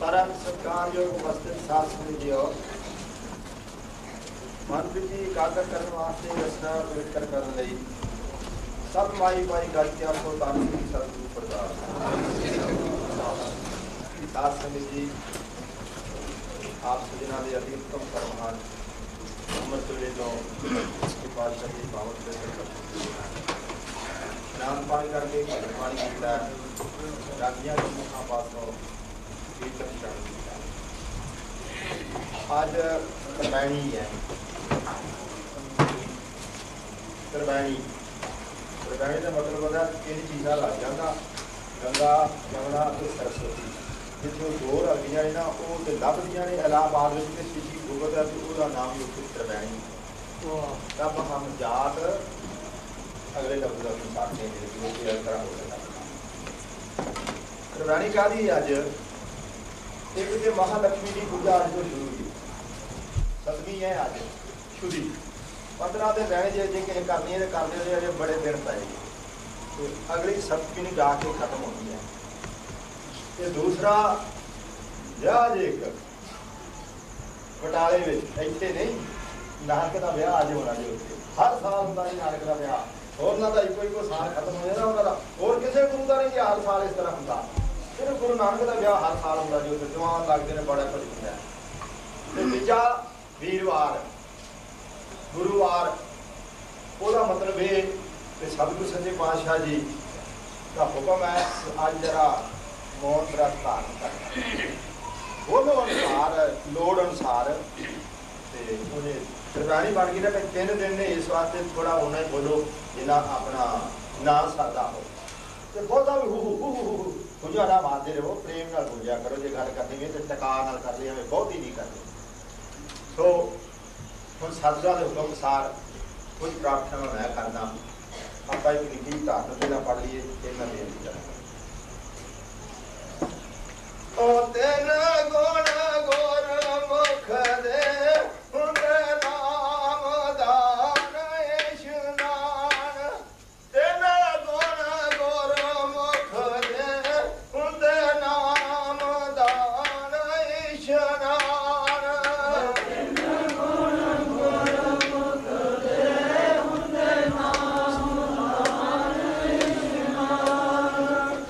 परम सत्कारयोग उपस्थित साथ लीजिए। मनप्रीति एकाग्र करने वास्ते रचना पवित्र करने लई सब माई माई गायिका को दान की सदगुरु प्रदान। साथ संगत जी, आप सजना के अति उत्तम परमान अमृत वेदों की पातशाह की पावन से स्नान पानी करके भजन पानी किया, रागियां के मुखा पासों कीर्तन किया। आज तरवैणी है। तरवैणी तरवैणी का मतलब होता है तीन चीज़ा लग जाता, गंगा यमुना और सरस्वती। जितने दो लगियां ने ना वो तो लभदियां ने इलाहाबाद में स्थिति भुगत है, तो उसका नाम ही उत्तर तरवैणी। तब हम जात अगले लफ्ज़ अनुसार चेंज तरह हो जाता। तरवैणी का दी अज एक तो महालक्ष्मी की पूजा अज तो शुरू हुई, 7वीं है अज शुरू। 15 दिन रहने जे किसी करनी है तो करने से अजे बड़े दिन पे, तो अगली 7वीं में जाके खत्म होती है। ये दूसरा विआह एक बटाले में इतने नहीं, नानक का विआह अज होना जो हर साल होता है नानक का विआह, और ना तो इको साल खत्म हो जाता उन्होंने, और किसी गुरु का नहीं हर साल इस तरह होता। सिर्फ गुरु नानक का विआह हर साल होता जो जवान लगते हैं, बड़ा कुछ होता है। तीजा वीरवार गुरुवार, वह मतलब ये कि सतगुरु सच्चे पातशाह जी का हुक्म है अज जरा मौन व्रत धारण करना, बोलो अनुसार लोड़ अनुसार। उन्हें तरवैणी बन गई ना कि 3 दिन ने इस वास्ते थोड़ा उन्हें बोलो जिन्ना अपना ना सादा हो, तो बहुता भी हुजा ना मारते रहो, प्रेम नाल हुजा करो। जो गल करनी है तो टका नाल कर ली, हमें बहुत ही नहीं करनी। तो हम सतगुरां दे हुक्म अनुसार कुछ प्रार्थना मैं करना, आप एक निकी धारण पहला पढ़ लीए, फिर मैं बेनती करूँगा। ओ तेन गुण गुरमुख दे हुंदे नाम दान इशनान, तेन गुण गुरमुख दे हुंदे नाम दान इशनान, तेन गुण गुरमुख दे हुंदे नाम दान इशनान,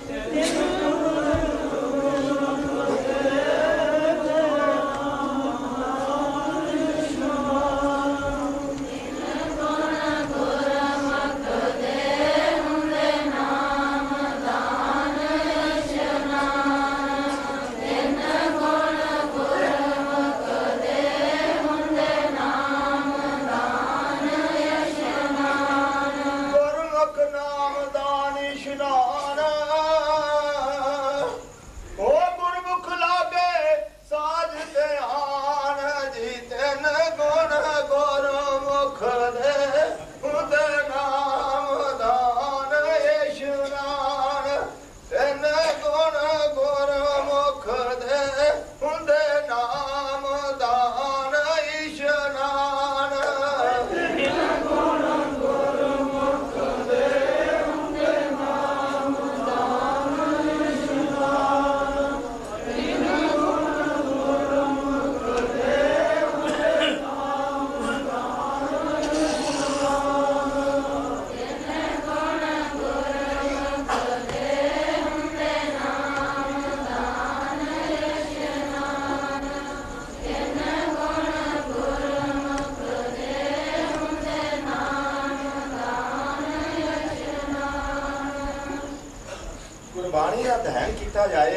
गुरबाणी का अध्ययन किया जाए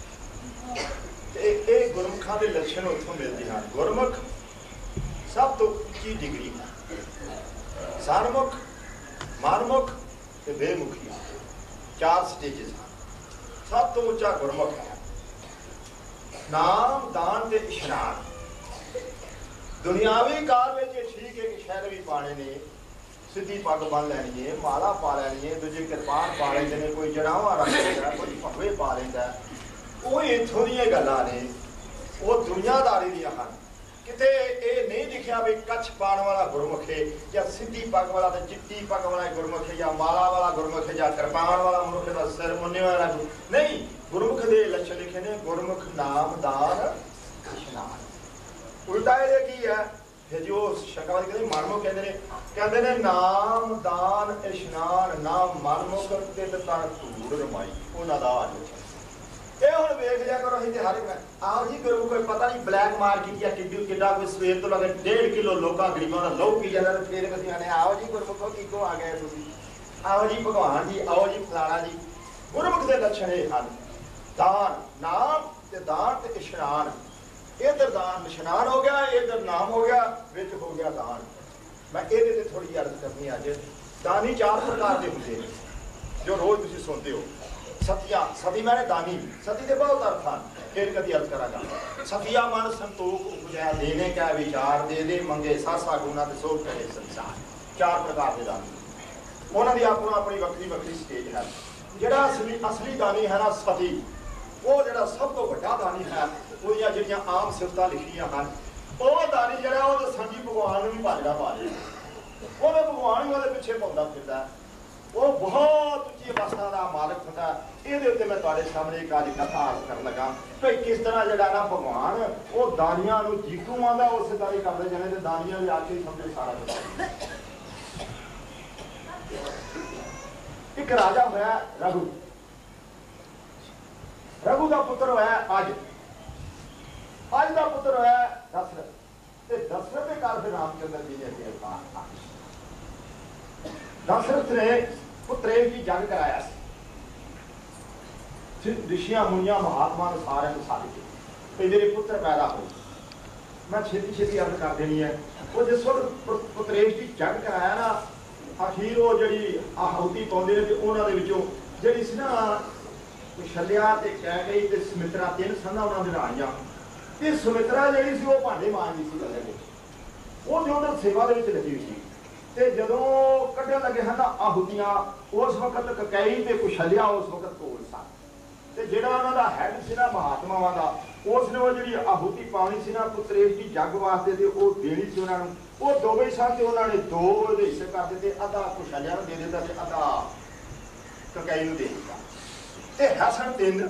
तो गुरमुखा के लक्षण उत्थों मिलते हैं। गुरमुख सब तो उच्ची डिग्री है, सन्मुख मनमुख ते बेमुखी, 4 स्टेजेस हैं। सब तो उच्चा गुरमुख है। नाम दान ते इशनान, दुनियावी कार में ठीक है कि शहर भी पाने ने, सीधी पग बन लैनी है, माला पा लैनी है, दूजे किरपान पा लेंगे ने, कोई जनावा रख लेंदा, कोई भगवे पा लेंदा। वो इत्थों दी गल्लां ने, वो दुनियादारी दियां हन किते ये नहीं लिखा भी कच्छ पाने वाला गुरमुख है या सीधी पग वाला तो चिट्टी पग वाला गुरमुख है या माला वाला गुरमुख है या कृपाण वाला मुख है सिर मुन्ने वाला नहीं। गुरमुख के लक्षण लिखे ने गुरमुख नाम दान इशनान। उल्टा ये की है फिर जो शंकरवादी कहते मनमुख कहते ने नाम दान इशनान नाम मनमुख ते तन धूड़ रमाई उन्हां दा ये हम वेख लिया करो अं हर एक आओ जी गुरु कोई पता नहीं ब्लैक मार्केट या कि कोई सवेर तो लगे 1.5 किलो लोग गरीबों का लहू पी जाता फिर ਅਸੀਂ आने आओ जी गुरमुखो की को आ गए तुम आओ जी भगवान जी आओ जी फलाना जी। गुरमुख के लक्षण ये हैं दान नाम ते दान ते इशनान। इधर दान इशनान हो गया इधर नाम हो गया विच हो गया दान। मैं ये थोड़ी अर्ज करनी अज दानी 4 प्रकार के होंगे जो रोज तुम सुनते हो। सतिया सती मैंने दानी सती के बहुत अर्थ हैं फिर कभी अर्थ करागा। सतिया मन संतोख उपजया देने का विचार दे दे मंगे सासा गुना ते सोच करे संसार। 4 प्रकार के दानी उन्होंने अपना अपनी वक्री वक्री स्टेज है। जोड़ा असली दानी है ना सती वो जोड़ा सब तो बड़ा दानी है वो जो आम सिफत लिखिया हैं वो दानी जोड़ा वो संजी भगवान भी भाजड़ा पा लिया वो भगवान ही वो पिछे पाँदा फिरदा वो बहुत उच्ची अवस्था का मालिक होता है। ये मैं तुहाडे सामने एक आज कथा कर लगा भाई किस तरह जड़ा ना भगवान वो दानिया जीतू आंदा उस दानी करते जाने तो दानिया भी आके समझे सारा कुछ। एक राजा होया रघु रघु का पुत्र होया अज का पुत्र होया दशरथ ते दशरथ के घर फिर रामचंद्र जी ने अवतार दशरथ ने पुत्र की जंग कराया ऋषिया मुनिया महात्मा ने सारे सारे मेरे पुत्र पैदा हो। मैं छेती छेती अर्ज कर देनी है वो जिस वक्त पुत्रेश की जंग कराया ना अखीर वो जी आहुति पाते हैं उन्होंने जी सी ना छलिया कह गई तो सुमित्रा 3 संधा उन्होंने आईया तो सुमित्रा जी सी वो भांडे मांजती सी गले वो जो उधर सेवा के लगी हुई थी ते जदों कढ़न लगे हैं ना आहुतियां उस वक्त ककई ते कुशलिया उस वक्त कोल सन ते जिहड़ा उन्हां दा हैड सी ना महात्मावां दा उसने वो जिहड़ी आहुति पानी सी ना पुत्रेश की जग वास्ते ते वो देनी सी उन्हां नूं वो दोवें सन ते उन्हां ने 2 हिस्से कर दित्ते अद्धा कुशलिया नूं दे दित्ता ते अद्धा ककई नूं दे दित्ता ते हसन 3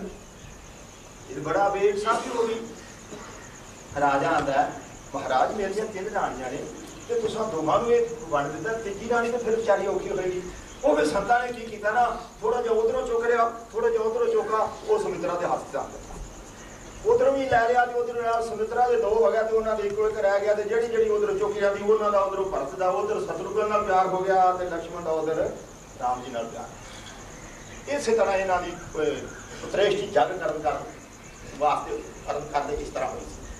ये बड़ा बेइंसाफी हो गई। राजा आंदा महाराज मेरियां 3 राणियां ने तो तुसा दोवां नूं वंड दिता तीजी राणी तो फिर बेचारी औखी होएगी। वो फिर संतां ने की कीता ना थोड़ा जिहा उधरों चुक लिया थोड़ा जिहा उधरों चुका वो सुमित्रा के हत्थ च दिता उधरों भी लै लिया तो उधर सुमित्रा के 2 हो गया तो उन्होंने एक रह गया तो जी जी उधर चुकी जाती उन्हों का उधरों भरत का उधर शत्रुघ्न नाल प्यार हो गया तो लक्ष्मण का उधर राम जी नाल प्यार। इस तरह इन्हों की पुत्रेश की जग कर वास्ते अर्थ करते इस तरह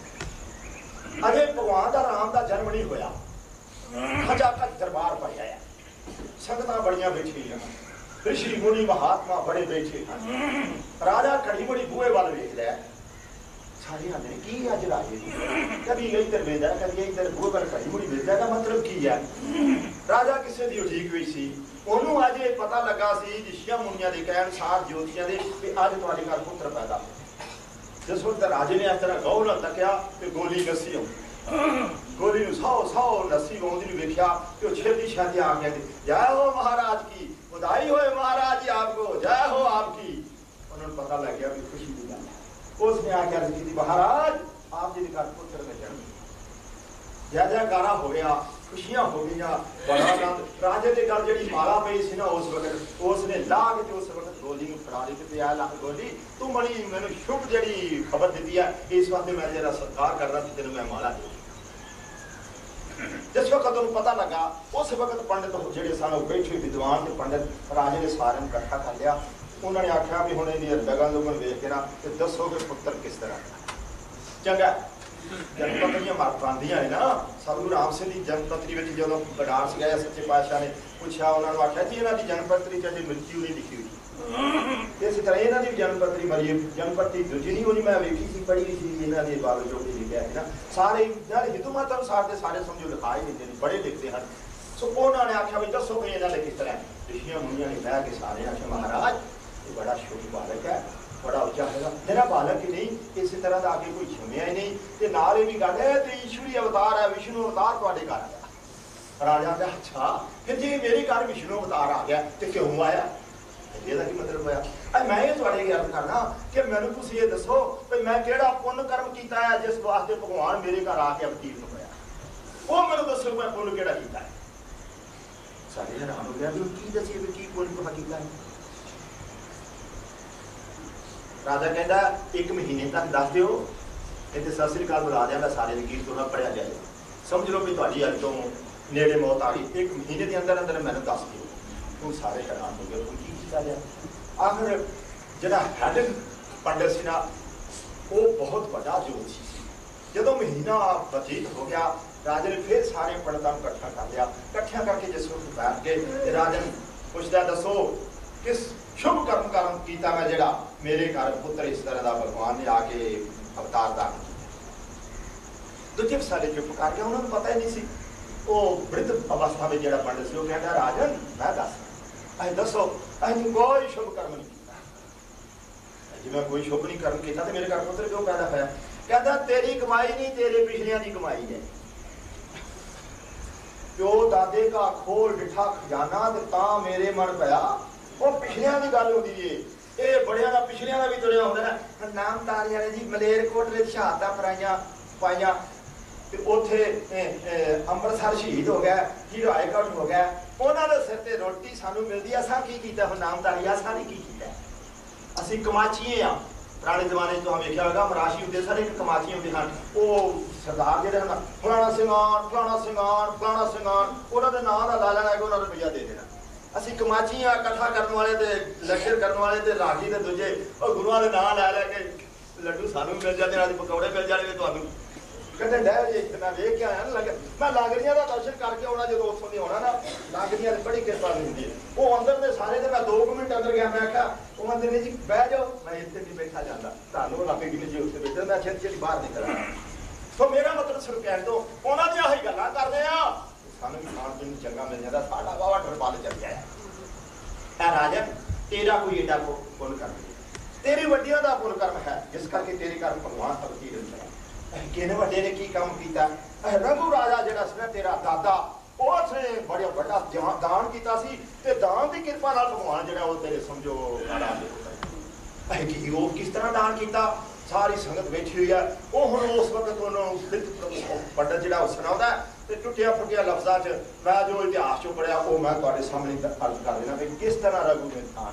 हुई। अजे भगवान का राम का जन्म नहीं होया खचाखच दरबार भरिया संगतां बड़ियां बैठियां ऋषि मुनि महात्मा बड़े बैठे हैं। राजा घड़ी बड़ी बूहे वाल वेख लिया सारे आंदे की अज राजे कभी इधर वेंदा कभी इधर बूहे वाल घड़ी मुड़ी वेंदा का मतलब की है। राजा किसी की उठीक हुई सी उन्होंने अज पता लगा सी ऋषिया मुनिया के कह अनुसार ज्योतिषिया के कि अज तुहाडे घर पुत्र पैदा। जिस वक्त राजे ने इस तरह गौर नाल तकिया तो गोली नसी गोली सौ सौ नसी आँदी वेख्या तो छेती छेती आ गया जय हो महाराज की बधाई होए महाराज जी आपको जय हो आपकी। उन्होंने पता लग गया भी खुशी की गल उसने आज्ञा की महाराज आप जी के घर पुत्र का जन्म जय जयकारा हो गया खुशियां हो गई बड़ा आनंद। राजे के गल जी माला पई सी ना उस वक्त उसने ला के उस वक्त गोली में फड़ा ली कि आ ला गोली तू बड़ी मैंने शुभ जी खबर दी है इस वास्ते मैं जरा सत्कार कर रहा तेन मैं माला दी। जिस वक्त उन्हें पता लगा उस वक्त पंडित जो सन बैठे विद्वान के पंडित राजे ने सारे इकट्ठा कर लिया। उन्होंने आख्या भी हूँ इन लगन लुगन वेख के ना दसो कि पुत्र किस तरह चंगा जनपत्रियां मर पादियां है ना। सतगुरु राम सिंह की जनपत्री में जो बनारस गया सच्चे पातशाह ने पूछा उन्होंने आख्या जी इन्हों की जनपत्री च मृत्यु नहीं लिखी हुई इस तरह इन्हों की जनपत्री मरी जनपत्री दूजी नहीं होनी मैं वेखी सी पढ़ी सी इन्हों के बाबे जो भी लिखा है ना सारे हिंदू मत अनुसार के सारे समझो लिखा ही देते हैं बड़े लिखते हैं। सो उन्होंने आख्या भी दसो कि इन्होंने किस तरह ऋषिया मुनिया ने बह के सारे आख्या महाराज ये बड़ा शुभ बालक है बड़ा उच्चा है मेरा बालक ही नहीं, इस तरह का आगे कोई जम्मिया ही नहीं। तो नाल ये भी गल है तो ईश्वरी अवतार है, विष्णु अवतार तुहाडे घर आया। राजा का अच्छा फिर जी मेरे घर विष्णु अवतार आ गया तो क्यों आया, ਇਹਦਾ ਕੀ ਮਤਲਬ ਹੋਇਆ? ਮੈਂ ਇਹ ਤੁਹਾਡੇ ਅੱਗੇ ਅਰਜ਼ ਕਰਨਾ ਕਿ ਮੈਨੂੰ ਤੁਸੀਂ ਇਹ ਦੱਸੋ ਵੀ ਮੈਂ ਕਿਹੜਾ ਪੁੰਨ ਕਰਮ ਕੀਤਾ ਹੈ ਜਿਸ ਵਾਸਤੇ ਭਗਵਾਨ ਮੇਰੇ ਘਰ ਆ ਕੇ ਅਵਤੀਰਨ ਹੋਇਆ, ਉਹ ਮੈਨੂੰ ਦੱਸੋ ਮੈਂ ਪੁੰਨ ਕਿਹੜਾ ਕੀਤਾ ਹੈ। ਸਾਡੇ ਹੈਰਾਨ ਹੋ ਗਿਆ ਵੀ ਕੀ ਦੱਸੀਏ ਵੀ ਕੀ ਪੁੰਨ ਤੁਹਾਂ ਕੀਤਾ ਹੈ। ਰਾਜਾ ਕਹਿੰਦਾ 1 ਮਹੀਨੇ ਤੱਕ ਦੱਸ ਦਿਓ, ਇੱਥੇ ਸਤਿ ਸ੍ਰੀ ਅਕਾਲ ਬੁਲਾ ਦਿਆਂਗਾ ਸਾਰੇ ਦੀ ਕੀਰਤ ਉਹਨਾਂ ਪੜ੍ਹਿਆ ਜਾਏ, ਸਮਝ ਲਓ ਵੀ ਤੁਹਾਡੀ ਅੱਜ ਤੋਂ ਨੇੜੇ ਮੌਤ ਆ ਗਈ। 1 ਮਹੀਨੇ ਦੇ ਅੰਦਰ ਅੰਦਰ ਮੈਨੂੰ ਦੱਸ ਦਿਓ। ਉਹ ਸਾਰੇ ਹੈਰਾਨ ਹੋ ਗਏ, ਕੀ ਕੀਤਾ ਗਿਆ। आखिर ਜਿਹੜਾ ਹੈਡ ਪੰਡਤ ਸੀ ਨਾ ਉਹ ਬਹੁਤ ਵੱਡਾ ਜੋਤਸ਼ੀ ਸੀ। ਜਦੋਂ ਮਹੀਨਾ ਬਤੀਤ ਹੋ ਗਿਆ ਰਾਜੇ ਨੇ ਫਿਰ ਸਾਰੇ ਪੰਡਤਾਂ ਨੂੰ ਇਕੱਠਾ ਕਰ ਲਿਆ। ਇਕੱਠਿਆਂ ਕਰਕੇ ਜਿਸ ਵਕਤ ਬੈਠ ਕੇ ਤੇ ਰਾਜਾ ਨੂੰ ਪੁੱਛਦਾ ਦੱਸੋ ਕਿਸ ਸ਼ੁਭ ਕਰਮ ਕੀਤਾ ਮੈਂ ਜਿਹੜਾ ਮੇਰੇ ਘਰ ਪੁੱਤਰ ਇਸ ਤਰ੍ਹਾਂ ਦਾ ਭਗਵਾਨ ਨੇ ਆ ਕੇ ਅਵਤਾਰ ਦਾ। ਦੂਜੇ ਸਾਰੇ ਚੁੱਪ ਕਰ ਗਏ, ਉਹਨਾਂ ਨੂੰ ਪਤਾ ਹੀ ਨਹੀਂ ਸੀ। ਉਹ ਬ੍ਰਿਧ ਅਵਸਥਾ ਵਿੱਚ ਜਿਹੜਾ ਪੰਡਤ ਸੀ ਉਹ ਕਹਿੰਦਾ ਰਾਜਨ ਮੈਂ ਦੱਸ ਅਸੀਂ ਦੱਸੋ ਅਸੀਂ ਕੋਈ ਸ਼ੁਭ ਕਰਮ ਨਹੀਂ ਕੀਤਾ। ਜੇ ਮੈਂ ਕੋਈ ਸ਼ੁਭ ਨਹੀਂ ਕਰਮ ਕੀਤਾ ਤੇ ਮੇਰੇ ਘਰ ਪੁੱਤਰ ਕਿਉਂ ਪੈਦਾ ਹੋਇਆ? ਕਹਿੰਦਾ ਤੇਰੀ ਕਮਾਈ ਨਹੀਂ ਤੇਰੇ ਪਿਛਲਿਆਂ ਦੀ ਕਮਾਈ ਹੈ। ਪਿਓ ਦਾਦੇ ਦਾ ਖੋਲ ਡਿਠਾ ਖਜ਼ਾਨਾ ਤੇ ਤਾਂ ਮੇਰੇ ਮਨ ਪਿਆ। ਉਹ ਪਿਛਲਿਆਂ ਦੀ ਗੱਲ ਹੁੰਦੀ ਏ, ਇਹ ਬੜਿਆਂ ਦਾ ਪਿਛਲਿਆਂ ਦਾ ਵੀ ਤੁਰਿਆ ਹੁੰਦਾ ਨਾ। ਨਾਮ ਤਾਰੀ ਵਾਲੇ ਜੀ ਮਲੇਰਕੋਟਲੇ ਸ਼ਹਾਦਤਾਂ ਪਾਈਆਂ ਤੇ ਉੱਥੇ ਅੰਮ੍ਰਿਤਸਰ ਸ਼ਹੀਦ ਹੋ ਗਿਆ, ਹੀਰਾਏਗੜ੍ਹ ਹੋ ਗਿਆ, ਉਹਨਾਂ ਦੇ ਸਿਰ ਤੇ ਰੋਟੀ ਸਾਨੂੰ ਮਿਲਦੀ ਆ। ਅਸਾਂ ਕੀ ਕੀਤਾ ਹੁਣ ਨਾਮਧਾਰੀ ਆ, ਅਸਾਂ ਨੇ ਕੀ ਕੀਤਾ? ਅਸੀਂ ਕਮਾਚੀਏ ਆ। ਪੁਰਾਣੇ ਜ਼ਮਾਨੇ 'ਚ ਤੁਸੀਂ ਵੇਖਿਆ ਹੋਵੇਗਾ ਮਰਾਸ਼ੀ ਹੁੰਦੇ ਸਾਰੇ ਇੱਕ ਕਮਾਚੀ ਹੁੰਦੇ ਹਨ। ਉਹ ਸਰਦਾਰ ਜਿਹੜੇ ਹਨ ਫਲਾਣਾ ਸਿੰਘਾਨ ਫਲਾਣਾ ਸਿੰਘਾਨ ਫਲਾਣਾ ਸਿੰਘਾਨ ਉਹਨਾਂ ਦੇ ਨਾਂ ਦਾ ਲਾ ਲੈਣਾ ਕਿ ਉਹਨਾਂ ਨੂੰ ਰੁਪਈਆ ਦੇ ਦੇਣਾ। ਅਸੀਂ ਕਮਾਚੀ ਆ, ਇਕੱਠਾ ਕਰਨ ਵਾਲੇ ਤੇ ਲਸ਼ਕਰ ਕਰਨ ਵਾਲੇ ਤੇ ਰਾਗੀ ਤੇ ਦੂਜੇ ਉਹ ਗੁਰੂਆਂ ਦੇ ਨਾਂ ਲੈ ਕੇ ਲੱਡੂ ਸਾਨੂੰ ਮਿਲ ਜਾਂਦੇ, ਨਾਲ ਪਕੌੜੇ ਮਿਲ ਜਾਣਗੇ ਤੁਹਾਨੂੰ। ਕਹਿੰਦੇ ਡਹਿ ਜੇ ਮੈਂ ਵੇਖ ਕੇ ਆਇਆ ਨਾ ਮੈਂ ਲਾਗੜੀਆਂ ਦਾ ਦਰਸ਼ਨ ਕਰਕੇ ਆਉਣਾ। ਜਦੋਂ ਉੱਥੋਂ ਦੀ ਆਉਣਾ ਨਾ ਲਾਗੜੀਆਂ ਦੀ ਬੜੀ ਕਿਰਪਾ ਹੁੰਦੀ ਹੈ। ਉਹ ਅੰਦਰ ਦੇ ਸਾਰੇ ਤੇ ਮੈਂ 2 ਮਿੰਟ ਅੰਦਰ ਗਿਆ। ਮੈਂ ਕਿਹਾ ਉਹ ਅੰਦਰ ਨੇ ਜੀ ਬਹਿ ਜਾਓ, ਮੈਂ ਇੱਥੇ ਨਹੀਂ ਬੈਠਾ ਜਾਂਦਾ, ਤੁਹਾਨੂੰ ਲੱਗੇ ਕਿ ਜੀ ਉੱਥੇ ਬੈਠੇ ਮੈਂ ਛੇਤੀ ਬਾਹਰ ਨਿਕਲ ਆਇਆ। ਸੋ ਮੇਰਾ ਮਤਲਬ ਸਿਰਫ ਕਹਿਣ ਤੋਂ ਉਹਨਾਂ ਦੀਆਂ ਆਹੀ ਗੱਲਾਂ ਕਰਦੇ ਆ ਸਾਨੂੰ ਵੀ ਖਾਣ ਪੀਣ ਚੰਗਾ ਮਿਲ ਜਾਂਦਾ, ਸਾਡਾ ਵਾਵਾ ਡਰਬਾਲ ਚੱਲ ਗਿਆ। ਐ ਰਾਜਾ ਤੇਰਾ ਕੋਈ ਏਡਾ ਪੁੰਨ ਕਰਮ, ਤੇਰੀ ਵੱਡੀਆਂ ਦਾ ਪੁੰਨ ਕਰਮ ਹੈ ਜਿਸ ਕਰਕੇ ਤੇਰੇ ਘਰ ਭਗਵਾਨ ਅਵਤੀਰਨ ਹੋਇਆ। ਕਿਹਨੇ ਵੱਡੇ ਨੇ ਕੀ ਕੰਮ ਕੀਤਾ? ਰਘੂ ਰਾਜਾ ਜਿਹੜਾ ਸੀ ਨਾ ਤੇਰਾ ਦਾਦਾ, ਉਸਨੇ ਬੜਾ ਵੱਡਾ ਦਾਨ ਕੀਤਾ ਸੀ ਤੇ ਦਾਨ ਦੀ ਕਿਰਪਾ ਨਾਲ ਭਗਵਾਨ ਜਿਹੜਾ ਉਹ ਤੇਰੇ ਸਮਝੋ ਕੀ ਉਹ ਕਿਸ ਤਰ੍ਹਾਂ ਦਾਨ ਕੀਤਾ। ਸਾਰੀ ਸੰਗਤ ਬੈਠੀ ਹੋਈ ਹੈ। ਉਹ ਹੁਣ ਉਸ ਵਕਤ ਉਹਨੂੰ ਪੰਡਤ ਜਿਹੜਾ ਉਹ ਸੁਣਾਉਂਦਾ ਤੇ ਟੁੱਟਿਆ ਫੁੱਟਿਆ ਲਫ਼ਜ਼ਾਂ 'ਚ ਮੈਂ ਜੋ ਇਤਿਹਾਸ 'ਚੋਂ ਪੜ੍ਹਿਆ ਉਹ ਮੈਂ ਤੁਹਾਡੇ ਸਾਹਮਣੇ ਅਰਜ਼ ਕਰ ਦੇਣਾ ਵੀ ਕਿਸ ਤਰ੍ਹਾਂ ਰਘੂ ਨੇ ਦਾਨ।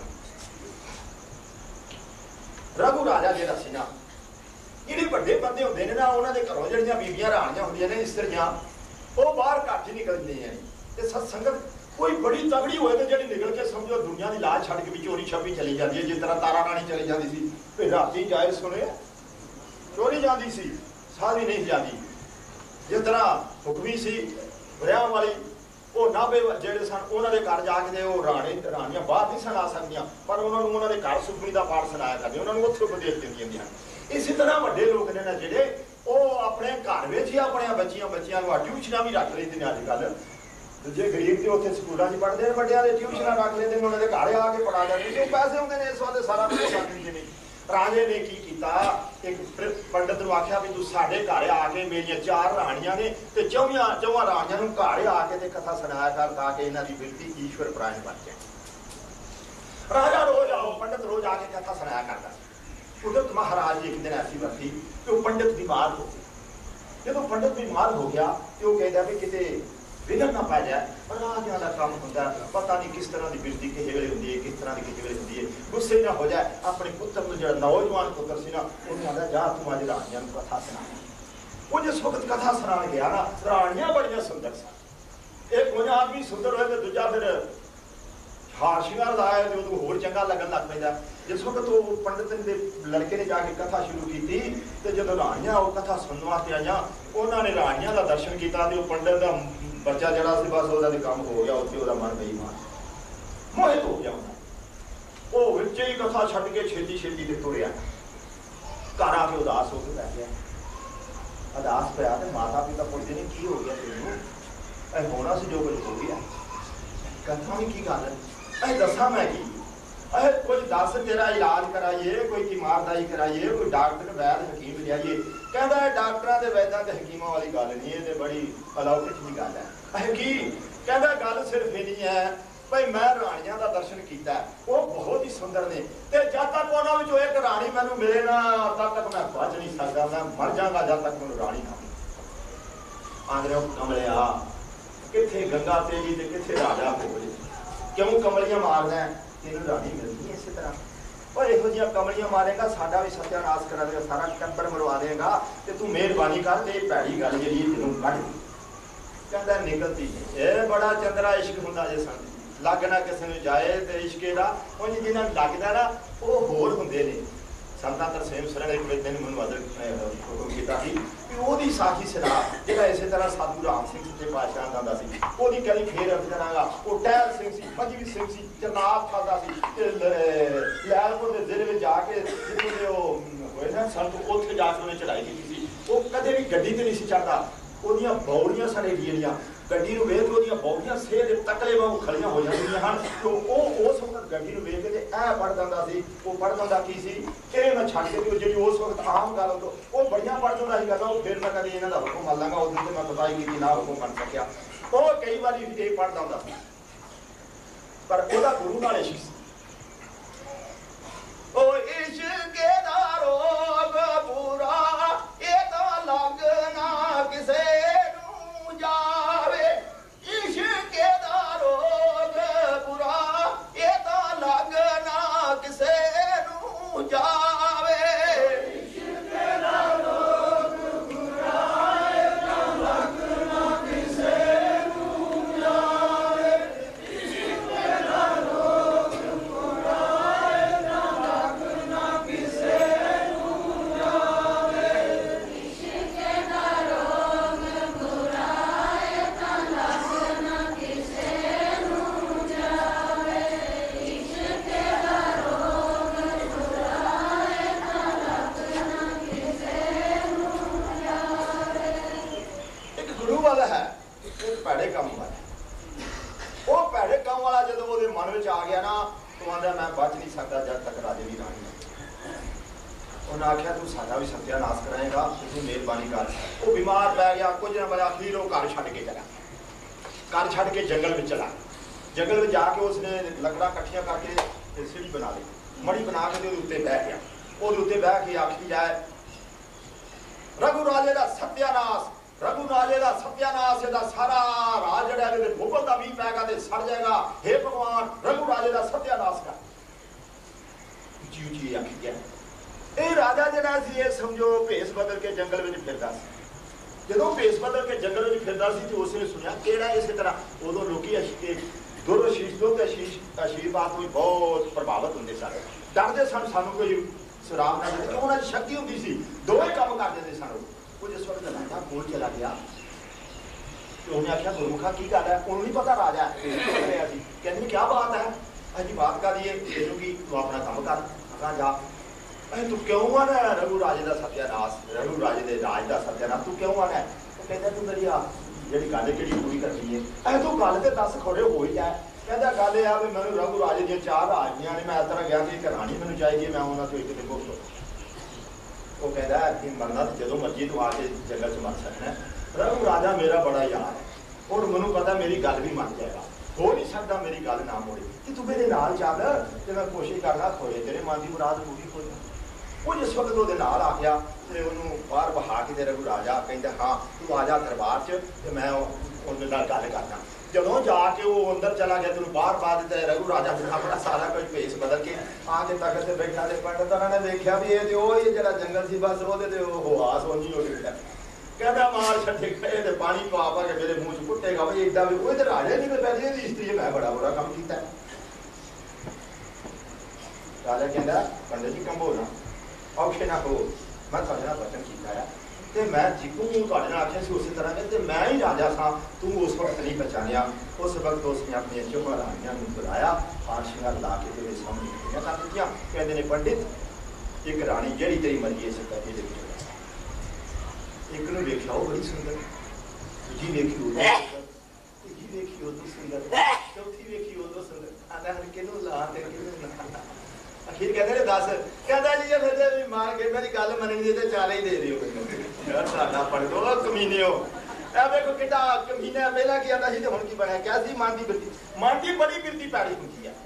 ਰਘੂ ਰਾਜਾ ਜਿਹੜਾ ਸੀ ਨਾ, ਜਿਹੜੇ ਵੱਡੇ ਬੰਦੇ ਹੁੰਦੇ ਨੇ ਨਾ ਉਹਨਾਂ ਦੇ ਘਰੋਂ ਜਿਹੜੀਆਂ ਬੀਬੀਆਂ ਰਾਣੀਆਂ ਹੁੰਦੀਆਂ ਨੇ ਇਸਤਰੀਆਂ, ਉਹ ਬਾਹਰ ਘੱਟ ਹੀ ਨਿਕਲਦੀਆਂ ਨੇ। ਤੇ ਸਤ ਸੰਗਤ ਕੋਈ ਬੜੀ ਤਗੜੀ ਹੋਏ ਤੇ ਜਿਹੜੀ ਨਿਕਲ ਕੇ ਸਮਝੋ ਦੁਨੀਆ ਦੀ ਲਾਜ ਛੱਡ ਕੇ ਵੀ ਚੋਰੀ ਛੱਪੀ ਚਲੀ ਜਾਂਦੀ ਹੈ। ਜਿਸ ਤਰ੍ਹਾਂ ਤਾਰਾ ਰਾਣੀ ਚਲੀ ਜਾਂਦੀ ਸੀ ਵੀ ਰਾਤੀ ਜਾਏ ਸੁਣੇ ਚੋਰੀ ਜਾਂਦੀ ਸੀ, ਸਾਰੀ ਨਹੀਂ ਜਾਂਦੀ। ਜਿਸ ਤਰ੍ਹਾਂ ਹੁਕਮੀ ਸੀ ਵਿਆਹ ਵਾਲੀ, ਉਹ ਨਾਭੇ ਜਿਹੜੇ ਸਨ ਉਹਨਾਂ ਦੇ ਘਰ ਜਾ ਕੇ ਉਹ ਰਾਣੀਆਂ ਬਾਹਰ ਨਹੀਂ ਸਨ ਆ ਸਕਦੀਆਂ, ਪਰ ਉਹਨਾਂ ਨੂੰ ਉਹਨਾਂ ਦੇ ਘਰ ਸੁਖਮਨੀ ਦਾ ਪਾਠ ਸੁਣਾਇਆ ਕਰਦੇ, ਉਹਨਾਂ ਨੂੰ ਉੱਥੇ ਉਪਦੇਸ਼ ਦਿੰਦੀਆਂ ਹਨ। ਇਸੇ ਤਰ੍ਹਾਂ ਵੱਡੇ ਲੋਕ ਨੇ ਨਾ ਜਿਹੜੇ ਉਹ ਆਪਣੇ ਘਰ ਵਿੱਚ ਹੀ ਆਪਣੇ ਬੱਚਿਆਂ ਨੂੰ ਟਿਊਸ਼ਨਾਂ ਵੀ ਰੱਖ ਲੈਂਦੇ ਨੇ। ਅੱਜ ਕੱਲ੍ਹ ਜੇ ਗਰੀਬ ਤੇ ਉੱਥੇ ਸਕੂਲਾਂ 'ਚ ਪੜ੍ਹਦੇ ਨੇ, ਵੱਡਿਆਂ ਦੇ ਟਿਊਸ਼ਨਾਂ ਰੱਖ ਲੈਂਦੇ ਨੇ, ਉਹਨਾਂ ਦੇ ਘਰ ਆ ਕੇ ਪੜ੍ਹਾ ਜਾਂਦੇ ਨੇ। ਉਹ ਪੈਸੇ ਹੁੰਦੇ ਨੇ ਇਸ ਵਾਸਤੇ ਸਾਰਾ ਕੁਝ ਕਰ ਦਿੰਦੇ ਨੇ। ਰਾਜੇ ਨੇ ਕੀ ਕੀਤਾ, ਇੱਕ ਪੰਡਤ ਨੂੰ ਆਖਿਆ ਵੀ ਤੂੰ ਸਾਡੇ ਘਰ ਆ ਕੇ ਮੇਰੀਆਂ 4 ਰਾਣੀਆਂ ਨੇ ਤੇ ਚੌਵਾਂ ਰਾਣੀਆਂ ਨੂੰ ਘਰ ਆ ਕੇ ਤੇ ਕਥਾ ਸੁਣਾਇਆ ਕਰ ਤਾਂ ਕਿ ਇਹਨਾਂ ਦੀ ਬਿਰਤੀ ਈਸ਼ਵਰ ਪ੍ਰਾਇਣ ਬਣ ਜਾਏ। ਰਾਜਾ ਰੋਜ਼ ਪੰਡਤ ਰੋਜ਼ ਆ ਕੇ ਕਥਾ ਸੁਣਾਇਆ ਕਰਦਾ। ਉਧਰ ਮਹਾਰਾਜ ਇੱਕ ਦਿਨ ਐਸੀ ਵਰਤੀ ਕਿ ਉਹ ਪੰਡਤ ਬਿਮਾਰ ਹੋ ਗਿਆ। ਜਦੋਂ ਪੰਡਤ ਬਿਮਾਰ ਹੋ ਗਿਆ ਤੇ ਉਹ ਕਹਿੰਦਾ ਵੀ ਕਿਤੇ ਵਿਘਨ ਨਾ ਪੈ ਜਾਏ। ਰਾਜਿਆਂ ਦਾ ਕੰਮ ਹੁੰਦਾ, ਪਤਾ ਨਹੀਂ ਕਿਸ ਤਰ੍ਹਾਂ ਦੀ ਬਿਰਤੀ ਕਿਸੇ ਵੇਲੇ ਹੁੰਦੀ ਹੈ, ਕਿਸ ਤਰ੍ਹਾਂ ਦੀ ਕਿਸੇ ਵੇਲੇ ਹੁੰਦੀ ਹੈ। ਗੁੱਸੇ ਨਾ ਹੋ ਜਾਏ। ਆਪਣੇ ਪੁੱਤਰ ਨੂੰ ਜਿਹੜਾ ਨੌਜਵਾਨ ਪੁੱਤਰ ਸੀ ਨਾ ਉਹਨੂੰ ਆਂਦਾ ਜਾ ਤੂੰ ਅੱਜ ਰਾਣੀਆਂ ਨੂੰ ਕਥਾ ਸੁਣਾ। ਉਹ ਜਿਸ ਵਕਤ ਕਥਾ ਸੁਣਾਉਣ ਗਿਆ ਨਾ ਰਾਣੀਆਂ ਬੜੀਆਂ ਸੁੰਦਰ ਸਨ। ਇੱਕ ਕੋਈ ਆਦਮੀ ਸੁੰਦਰ ਹੋਏ ਤੇ ਦੂਜਾ ਫਿਰ ਹਾਰ ਸ਼ਿੰਗਾਰ ਲਾਇਆ ਤੇ ਉਹਨੂੰ ਹੋਰ ਚੰਗਾ ਲੱਗਣ ਲੱਗ ਪੈਂਦਾ। ਜਿਸ ਵਕਤ ਉਹ ਪੰਡਤ ਦੇ ਲੜਕੇ ਨੇ ਜਾ ਕੇ ਕਥਾ ਸ਼ੁਰੂ ਕੀਤੀ ਤੇ ਜਦੋਂ ਰਾਣੀਆਂ ਉਹ ਕਥਾ ਸੁਣਨ ਵਾਸਤੇ ਆਈਆਂ, ਉਹਨਾਂ ਨੇ ਰਾਣੀਆਂ ਦਾ ਦਰਸ਼ਨ ਕੀਤਾ ਤੇ ਉਹ ਪੰਡਤ ਦਾ ਬੱਚਾ ਜਿਹੜਾ ਸੀ ਬਸ ਉਹਦਾ ਤੇ ਕੰਮ ਹੋ ਗਿਆ। ਉੱਥੇ ਉਹਦਾ ਮਨ ਬੇਈਮਾਨ ਮੋਹਿਤ ਹੋ ਗਿਆ। ਉਹ ਵਿੱਚ ਹੀ ਕਥਾ ਛੱਡ ਕੇ ਛੇਤੀ ਤੇ ਤੁਰਿਆ। ਘਰ ਆ ਕੇ ਉਦਾਸ ਹੋ ਕੇ ਬੈਠ ਗਿਆ। ਉਦਾਸ ਪਿਆ ਤੇ ਮਾਤਾ ਪਿਤਾ ਪੁੱਛਦੇ ਨੇ ਕੀ ਹੋ ਗਿਆ ਤੈਨੂੰ? ਇਹ ਹੋਣਾ ਸੀ ਜੋ ਕੁਝ ਹੋ ਗਿਆ। ਕਥਾ ਵੀ ਕੀ ਗੱਲ ਹੈ, ਇਹ ਦੱਸਾਂ ਮੈਂ ਕੀ? कुछ दस तेरा इलाज कराइए, कोई तीमारदारी कराइए, कोई डॉक्टर वैद हकीम लियाइए। कहता है डॉक्टरों के वैदा के हकीमों वाली गल नहीं, ये बड़ी अलौकिक जी गल है। की कहता गल सिर्फ ये नहीं है भाई मैं राणियां का दर्शन किया, वो बहुत ही सुंदर ने, ते जब तक उन्होंने एक राणी मैनू मिले ना तब तक मैं बच नहीं सकता, मैं मर जाऊंगा जब तक मैं राणी ना मिले। आंदे कमलिया किथे गंगा तेली ते किथे राजा भोज, क्यों कमलियां मारना है, तेन राणी मिलती है इस तरह। और यहो जी कमलियां मारेगा साडा भी सत्यानाश करा देगा, सारा टब्बर मरवा देगा, ते तू मेहरबानी कर ते भैड़ी गल जी तेनों कढ़। कहता निकलती ये बड़ा चंद्रा इश्क हुंदा जे सन, लगना किसी ने जाए तो इश्के का उंज जिन्होंने लगता ना वो होर होंगे ने। संतां तरसेम सर ने एक दिन मैंने अदर हुक्म किया कि ਉਹਦੀ साखी सुना, ਜਿਹੜਾ इसे तरह साधु राम सिंह सच्चे पातशाह ਦਾ ਸੀ, ਉਹਦੀ ਕਲੀ ਫੇਰ ਅਰਥ ਕਰਾਂਗਾ। ਉਹ ਟਹਿਲ ਸਿੰਘ ਸੀ, ਮਜੀਵੀ ਸਿੰਘ ਸੀ, ਜਰਨਾਬ ਖਾਦਾ ਸੀ, ਲੈਲਪੁਰ ਦੇ ਜ਼ਿਲ੍ਹੇ ਵਿੱਚ ਜਾ ਕੇ ਜਿੱਥੇ ਦੇ ਉਹ ਹੋਏ ਨਾ ਸੰਤ, ਉੱਥੇ ਜਾ ਕੇ ਉਹਨੇ ਚੜਾਈ ਕੀਤੀ ਸੀ। ਉਹ ਕਦੇ ਵੀ ਗੱਡੀ ਤੇ ਨਹੀਂ ਸੀ ਚੜਦਾ, ਉਹਦੀਆਂ ਬੌੜੀਆਂ ਸਾਡੇ ਦੀਆਂ ਗੱਡੀ ਨੂੰ ਵੇਖ ਕੇ ਉਹਦੀਆਂ ਬੌੜੀਆਂ ਸੇਹ ਦੇ ਤਕਲੇ ਵਾਂਗ ਖੜੀਆਂ ਹੋ ਜਾਂਦੀਆਂ ਹਨ। ਤੇ ਉਹ ਉਸ ਵਕਤ ਗੱਡੀ ਨੂੰ ਵੇਖ ਕੇ ਤੇ ਐ ਪੜ ਜਾਂਦਾ ਸੀ। ਉਹ ਪੜ ਜਾਂਦਾ ਕੀ ਸੀ ਕਿ ਮੈਂ ਛੱਡ ਕੇ ਤੇ ਜਿਹੜੀ ਉਸ ਵਕਤ ਆਮ ਗੱਲ ਉਹ ਬੜੀਆਂ ਪੜ ਜਾਂਦਾ ਸੀ ਗੱਲਾਂ, ਉਹ ਫਿਰ ਮੈਂ ਕਦੇ ਇਹਨਾਂ ਦਾ ਹੁਕਮ ਮੰਨ ਲਾਂਗਾ, ਉਸ ਦਿਨ ਤੇ ਮੈਂ ਪਤਾ ਹੀ ਕੀਤੀ ਨਾ ਹੁਕਮ ਮੰਨ ਸਕਿਆ। ਉਹ ਕਈ ਵਾਰੀ ਇਹ ਪੜਦਾ ਹੁੰਦਾ ਸੀ, ਪਰ ਉਹਦਾ ਗੁਰੂ ਨਾਲ ਇਸ਼ਕ ਸੀ। ਉਹ ਇਸ਼ਕ ਦਾ ਰੋਗ ਪੂਰਾ ਇਹ ਤਾਂ ਲੱਗਣਾ ਕਿਸੇ ਨੂੰ ਜਾਵੇ, ਇਸ਼ਕ ਦਾ ਰੋਗ ਪੂਰਾ ਇਹ ਤਾਂ ਲੱਗਣਾ ਕਿਸੇ ਨੂੰ ਜਾਵੇ, ਇਸ਼ਕ ਦਾ ਰੋਗ ਪੂਰਾ ਇਹ ਤਾਂ ਲੱਗਣਾ ਕਿਸੇ ਨੂੰ ਜਾਵੇ, ਇਸ਼ਕ ਦਾ ਰੋਗ ਪੂਰਾ ਇਹ ਤਾਂ ਲੱਗਣਾ ਕਿਸੇ ਨੂੰ ਜਾਵੇ, ਇਸ਼ਕ ਦਾ ਰੋਗ ਪੂਰਾ ਇਹ ਤਾਂ ਲੱਗਣਾ ਕਿਸੇ ਨੂੰ ਜਾਵੇ, ਇਸ਼ਕ ਦਾ ਰੋਗ ਪੂਰਾ ਇਹ ਤਾਂ ਲੱਗਣਾ ਕਿਸੇ ਨੂੰ ਜਾਵੇ। ਇੱਕ ਗੁਰੂ ਵਾਲਾ ਹੈ, ਇੱਕ ਭੈੜੇ ਕੰਮ ਵਾਲਾ। ਉਹ ਭੈੜੇ ਕੰਮ ਵਾਲਾ ਜਦੋਂ ਉਹਦੇ ਮਨ ਵਿੱਚ ਆ ਗਿਆ ਨਾ, ਉਹ ਆਂਦਾ ਮੈਂ ਬਚ ਨਹੀਂ ਸਕਦਾ ਜਦ ਤੱਕ ਰਾਜੇ ਦੀ ਰਾਣੀ ਹੈ। ਉਹਨੇ ਆਖਿਆ ਤੂੰ ਸਾਡਾ ਵੀ ਸਤਿਆਨਾਸ਼ ਕਰਾਏਗਾ, ਤੂੰ ਮਿਹਰਬਾਨੀ ਕਰ। ਉਹ ਬਿਮਾਰ ਪੈ ਗਿਆ, ਕੁਝ ਨਾ ਬੜਾ ਅਖੀਰ ਉਹ ਘਰ ਛੱਡ ਕੇ ਚਲਾ, ਘਰ ਛੱਡ ਕੇ ਜੰਗਲ ਵਿੱਚ ਚਲਾ। ਜੰਗਲ ਵਿੱਚ ਜਾ ਕੇ ਉਸਨੇ ਲੱਕੜਾਂ ਇਕੱਠੀਆਂ ਕਰਕੇ ਸਿੜੀ ਬਣਾ ਲਈ, ਮੜੀ ਬਣਾ ਕੇ ਉਹਦੇ ਉੱਤੇ ਬਹਿ ਗਿਆ। ਉਹਦੇ ਉੱਤੇ ਬਹਿ ਕੇ ਆਖੀ ਜਾਏ ਰਘੂ ਰਾਜੇ ਦਾ ਸਤਿਆਨਾਸ਼, ਰਘੂ ਰਾਜੇ ਦਾ ਸਤਿਆਨਾਸ਼, ਇਹਦਾ ਸਾਰਾ ਰਾਜ ਜਿਹੜਾ ਇਹਦੇ ਗੋਪਲ ਦਾ ਮੀਂਹ ਪੈਗਾ ਤੇ ਸੜ ਜਾਏਗਾ। हे ਭਗਵਾਨ ਰਘੂ ਰਾਜੇ ਦਾ ਸਤਿਆਨਾਸ਼ ਕਰ। ਉੱਚੀ ਉੱਚੀ ਆਖੀ ਗਿਆ। ਇਹ ਰਾਜਾ ਜਿਹੜਾ ਸੀ ਇਹ ਸਮਝੋ ਭੇਸ ਬਦਲ ਕੇ ਜੰਗਲ ਵਿੱਚ ਫਿਰਦਾ ਸੀ। ਜਦੋਂ ਭੇਸ ਬਦਲ ਕੇ ਜੰਗਲ ਵਿੱਚ ਫਿਰਦਾ ਸੀ ਤੇ ਉਸਨੇ ਸੁਣਿਆ ਕਿਹੜਾ ਇਸੇ ਤਰ੍ਹਾਂ ਉਦੋਂ ਲੋਕੀ ਦੁਰਸ਼ੀਸ਼ ਤੋਂ ਤੇ ਆਸ਼ੀਰਵਾਦ ਤੋਂ ਬਹੁਤ ਪ੍ਰਭਾਵਿਤ ਹੁੰਦੇ ਸਨ, ਡਰਦੇ ਸਨ ਸਾਨੂੰ ਕੋਈ ਸ਼ਰਾਬ ਨਾ ਦੇ, ਕਿਉਂ ਉਹਨਾਂ ਦੀ ਸ਼ਕਤੀ ਹੁੰਦੀ ਸੀ, ਦੋਵੇਂ ਕੰਮ ਕਰ ਦਿੰਦੇ ਸਨ। ਉਹ ਜਿਸ ਵਕਤ ਰਾਜਾ ਕੋਲ ਚਲਾ ਗਿਆ ਤੇ ਉਹਨੇ ਆਖਿਆ ਗੁਰਮੁਖਾ ਕੀ ਗੱਲ ਹੈ? ਉਹਨੂੰ ਨਹੀਂ ਪਤਾ ਰਾਜਾ ਹੈ। ਕਹਿੰਦੇ ਕੀ ਬਾਤ ਹੈ? ਅਜੀ ਬਾਤ ਕਰੀਏ ਇਹਨੂੰ ਕੀ ਤੂੰ ਆਪਣਾ ਕੰਮ ਕਰ, ਅਗਾ ਜਾ। ਤੂੰ ਕਿਉਂ ਆਣਾ ਰਘੂ ਰਾਜੇ ਦਾ ਸਤਿਆਨਾਸ਼, ਰਘੂ ਰਾਜੇ ਦੇ ਰਾਜ ਦਾ ਸਤਿਆਨਾਸ਼, ਤੂੰ ਕਿਉਂ ਆਣਾ? ਉਹ ਕਹਿੰਦਾ ਤੂੰ ਮੇਰੀ ਆ ਜਿਹੜੀ ਗੱਲ ਕਿਹੜੀ ਪੂਰੀ ਕਰਨੀ ਹੈ, ਤੂੰ ਗੱਲ ਤੇ ਦੱਸ ਖੋੜੇ ਹੋ ਹੀ ਜਾਏ। ਕਹਿੰਦਾ ਗੱਲ ਇਹ ਆ ਵੀ ਮੈਨੂੰ ਰਘੂ ਰਾਜੇ ਦੀਆਂ 4 ਰਾਜੀਆਂ ਨੇ, ਮੈਂ ਇਸ ਤਰ੍ਹਾਂ ਗਿਆ ਕਿ ਇੱਕ ਰਾਣੀ ਮੈਨੂੰ ਚਾਹੀਦੀ, ਮੈਂ ਉਹਨਾਂ ਤੋਂ ਇੱਕ ਦੇ ਕੋਲ। ਉਹ ਕਹਿੰਦਾ ਕਿ ਮਰਨਾ ਜਦੋਂ ਮਰਜੀ ਤੂੰ ਆ ਕੇ ਜੰਗਲ 'ਚ ਮਰ ਸਕਣਾ। ਰਘੂ ਰਾਜਾ ਮੇਰਾ ਬੜਾ ਯਾਰ ਹੈ, ਔਰ ਮੈਨੂੰ ਪਤਾ ਮੇਰੀ ਗੱਲ ਵੀ ਮੰਨ ਜਾਏਗਾ, ਹੋ ਨਹੀਂ ਸਕਦਾ ਮੇਰੀ ਗੱਲ ਨਾ ਮੋੜੇ, ਕਿ ਤੂੰ ਮੇਰੇ ਨਾਲ ਚੱਲ ਤੇ ਮੈਂ ਕੋਸ਼ਿਸ਼ ਕਰਨਾ ਹੋਏ ਤੇਰੇ ਮਨ ਦੀ ਮੁਰਾਦ ਪੂਰੀ ਹੋ ਜਾਏ। ਉਹ ਜਿਸ ਵਕਤ ਉਹਦੇ ਨਾਲ ਆ ਗਿਆ ਤੇ ਉਹਨੂੰ ਬਾਹਰ ਬਹਾ ਕੇ ਤੇ ਰਘੂ ਰਾਜਾ ਕਹਿੰਦਾ ਹਾਂ ਤੂੰ ਆ ਜਾ ਦਰਬਾਰ 'ਚ ਤੇ ਮੈਂ ਉਹਦੇ ਨਾਲ ਗੱਲ ਕਰਦਾ। ਜਦੋਂ ਜਾ ਕੇ ਉਹ ਅੰਦਰ ਚਲਾ ਗਿਆ, ਤੈਨੂੰ ਬਾਹਰ ਪਾ ਦਿੱਤਾ। ਰਘੂ ਰਾਜਾ ਆਪਣਾ ਸਾਰਾ ਕੁਝ ਭੇਸ ਬਦਲ ਕੇ ਆ ਕੇ ਤਖਤ ਤੇ ਬੈਠਾ ਤੇ ਪੰਡਤ ਉਹਨਾਂ ਨੇ ਵੇਖਿਆ ਵੀ ਇਹ ਤੇ ਉਹ ਹੀ ਜਿਹੜਾ ਜੰਗਲ ਸੀ, ਬਸ ਉਹਦੇ ਤੇ ਉਹ ਆਸ ਹੋਣੀ ਹੋ ਗਈ। ਕਹਿੰਦਾ ਮਾਰ ਛੱਡੇ ਖੜੇ ਤੇ ਪਾਣੀ ਪਾ ਪਾ ਕੇ ਮੇਰੇ ਮੂੰਹ 'ਚ ਕੁੱਟੇਗਾ ਵੀ ਏਦਾਂ ਵੀ ਉਹ ਤੇ ਰਾਜਾ ਨਹੀਂ ਪਹਿਲੇ ਇਹਦੀ ਇਸਤਰੀ ਮੈਂ ਬੜਾ ਬੁਰਾ ਕੰਮ ਕੀਤਾ। ਰਾਜਾ ਕਹਿੰਦਾ ਪੰਡਤ ਜੀ ਕੰਬੋਲਾ ਔਖੇ ਨਾ ਹੋ, ਮੈਂ ਤੁਹਾਡੇ ਨਾਲ ਵਚਨ ਕੀਤਾ ਆ ਤੇ ਮੈਂ ਜਿੱਕੂ ਤੁਹਾਡੇ ਨਾਲ ਆਖਿਆ ਸੀ ਉਸੇ ਤਰ੍ਹਾਂ ਤੇ ਮੈਂ ਹੀ ਰਾਜਾ ਸਾਂ, ਤੂੰ ਉਸ ਵਕਤ ਨਹੀਂ ਪਛਾਣਿਆ। ਉਸ ਵਕਤ ਉਸਨੇ ਆਪਣੀਆਂ ਚੋਹਾਂ ਰਾਣੀਆਂ ਨੂੰ ਬੁਲਾਇਆ, ਹਾਰ ਸ਼ਿੰਗਾਰ ਲਾ ਕੇ ਤੇਰੇ ਸਾਹਮਣੇ ਖੜੀਆਂ ਕਰ ਦਿੱਤੀਆਂ। ਕਹਿੰਦੇ ਨੇ ਪੰਡਿਤ ਇੱਕ ਰਾਣੀ ਜਿਹੜੀ ਤੇਰੀ ਮਰਜ਼ੀ ਇਸ ਕਰਕੇ ਦੇ ਵਿੱਚ ਇੱਕ ਨੂੰ ਵੇਖਿਆ ਉਹ ਬੜੀ ਸੁੰਦਰ, ਦੂਜੀ ਵੇਖੀ ਉਹ ਤੀਜੀ ਵੇਖੀ वेखी उदों सुंदर, चौथी वेखी उदों सुंदर। आंदा हन किनू ला ते किनू ना। अखीर कहते ने दस, कहता जी जे फिर भी मान के मेरी गल मननी ते चार ही दे रही हो मैनू। यार साडा पढ़ दो कमीने हो। ए वेखो किड्डा कमीना पहला की आंदा सी ते हुण की बनया, क्या सी मन दी बड़ी बिरती पैड़ी हुंदी है।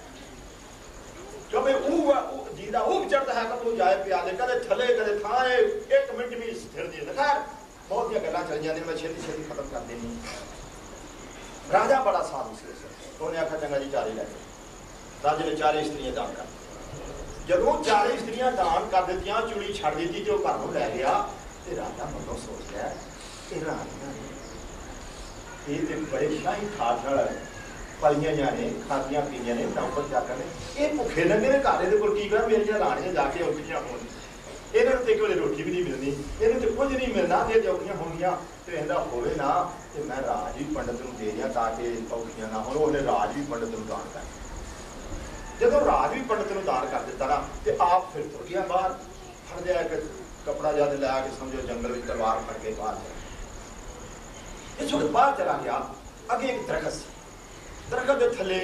कभी जीदा चढ़ता है, कभी जाए पिया दे, कदे थले कदे थाए, एक मिनट भी स्थिर नहीं। खैर बहुत गल्लां चल जांदियां, मैं छेती छेती खत्म कर देनी। राजा बड़ा साधु सी, उन्हें आखा चंगा जी चारे लै। राजे ने चारे स्त्रियां दान कर, जदों चारे स्त्रियां दान कर दित्तियां, चूड़ी छड़ दी तो घर नूं लै गया। ते राजा मगरों सोच लिया ये तो बड़े शाही ठाठ नाल पलियां जाने, खादियां पीनियां ने, नौकर चाकर ने, ये भुखे नंगे ने घर दे कोल की करा, मेरियां राणियां जाके औखियां होण, इन्हां नूं ते कोई रोटी भी नहीं मिलनी, इन्हां ते कुछ नहीं मिलना, जे औखियां होणगियां ते इहदा होवे ना ते मैं राज भी पंडित नूं दे दियां ताकि औखियां ना होण। उहने राज भी पंडित नूं दान कर, जदों राज भी पंडित नूं दान कर दित्ता ना ते आप फिर तुर गया बाहर, फड़ लिया एक कपड़ा जद लै के समझो जंगल में तलवार फड़ के बाहर चला। इस वक्त बाहर चला गया, अगे एक दरखत, दरखत के थले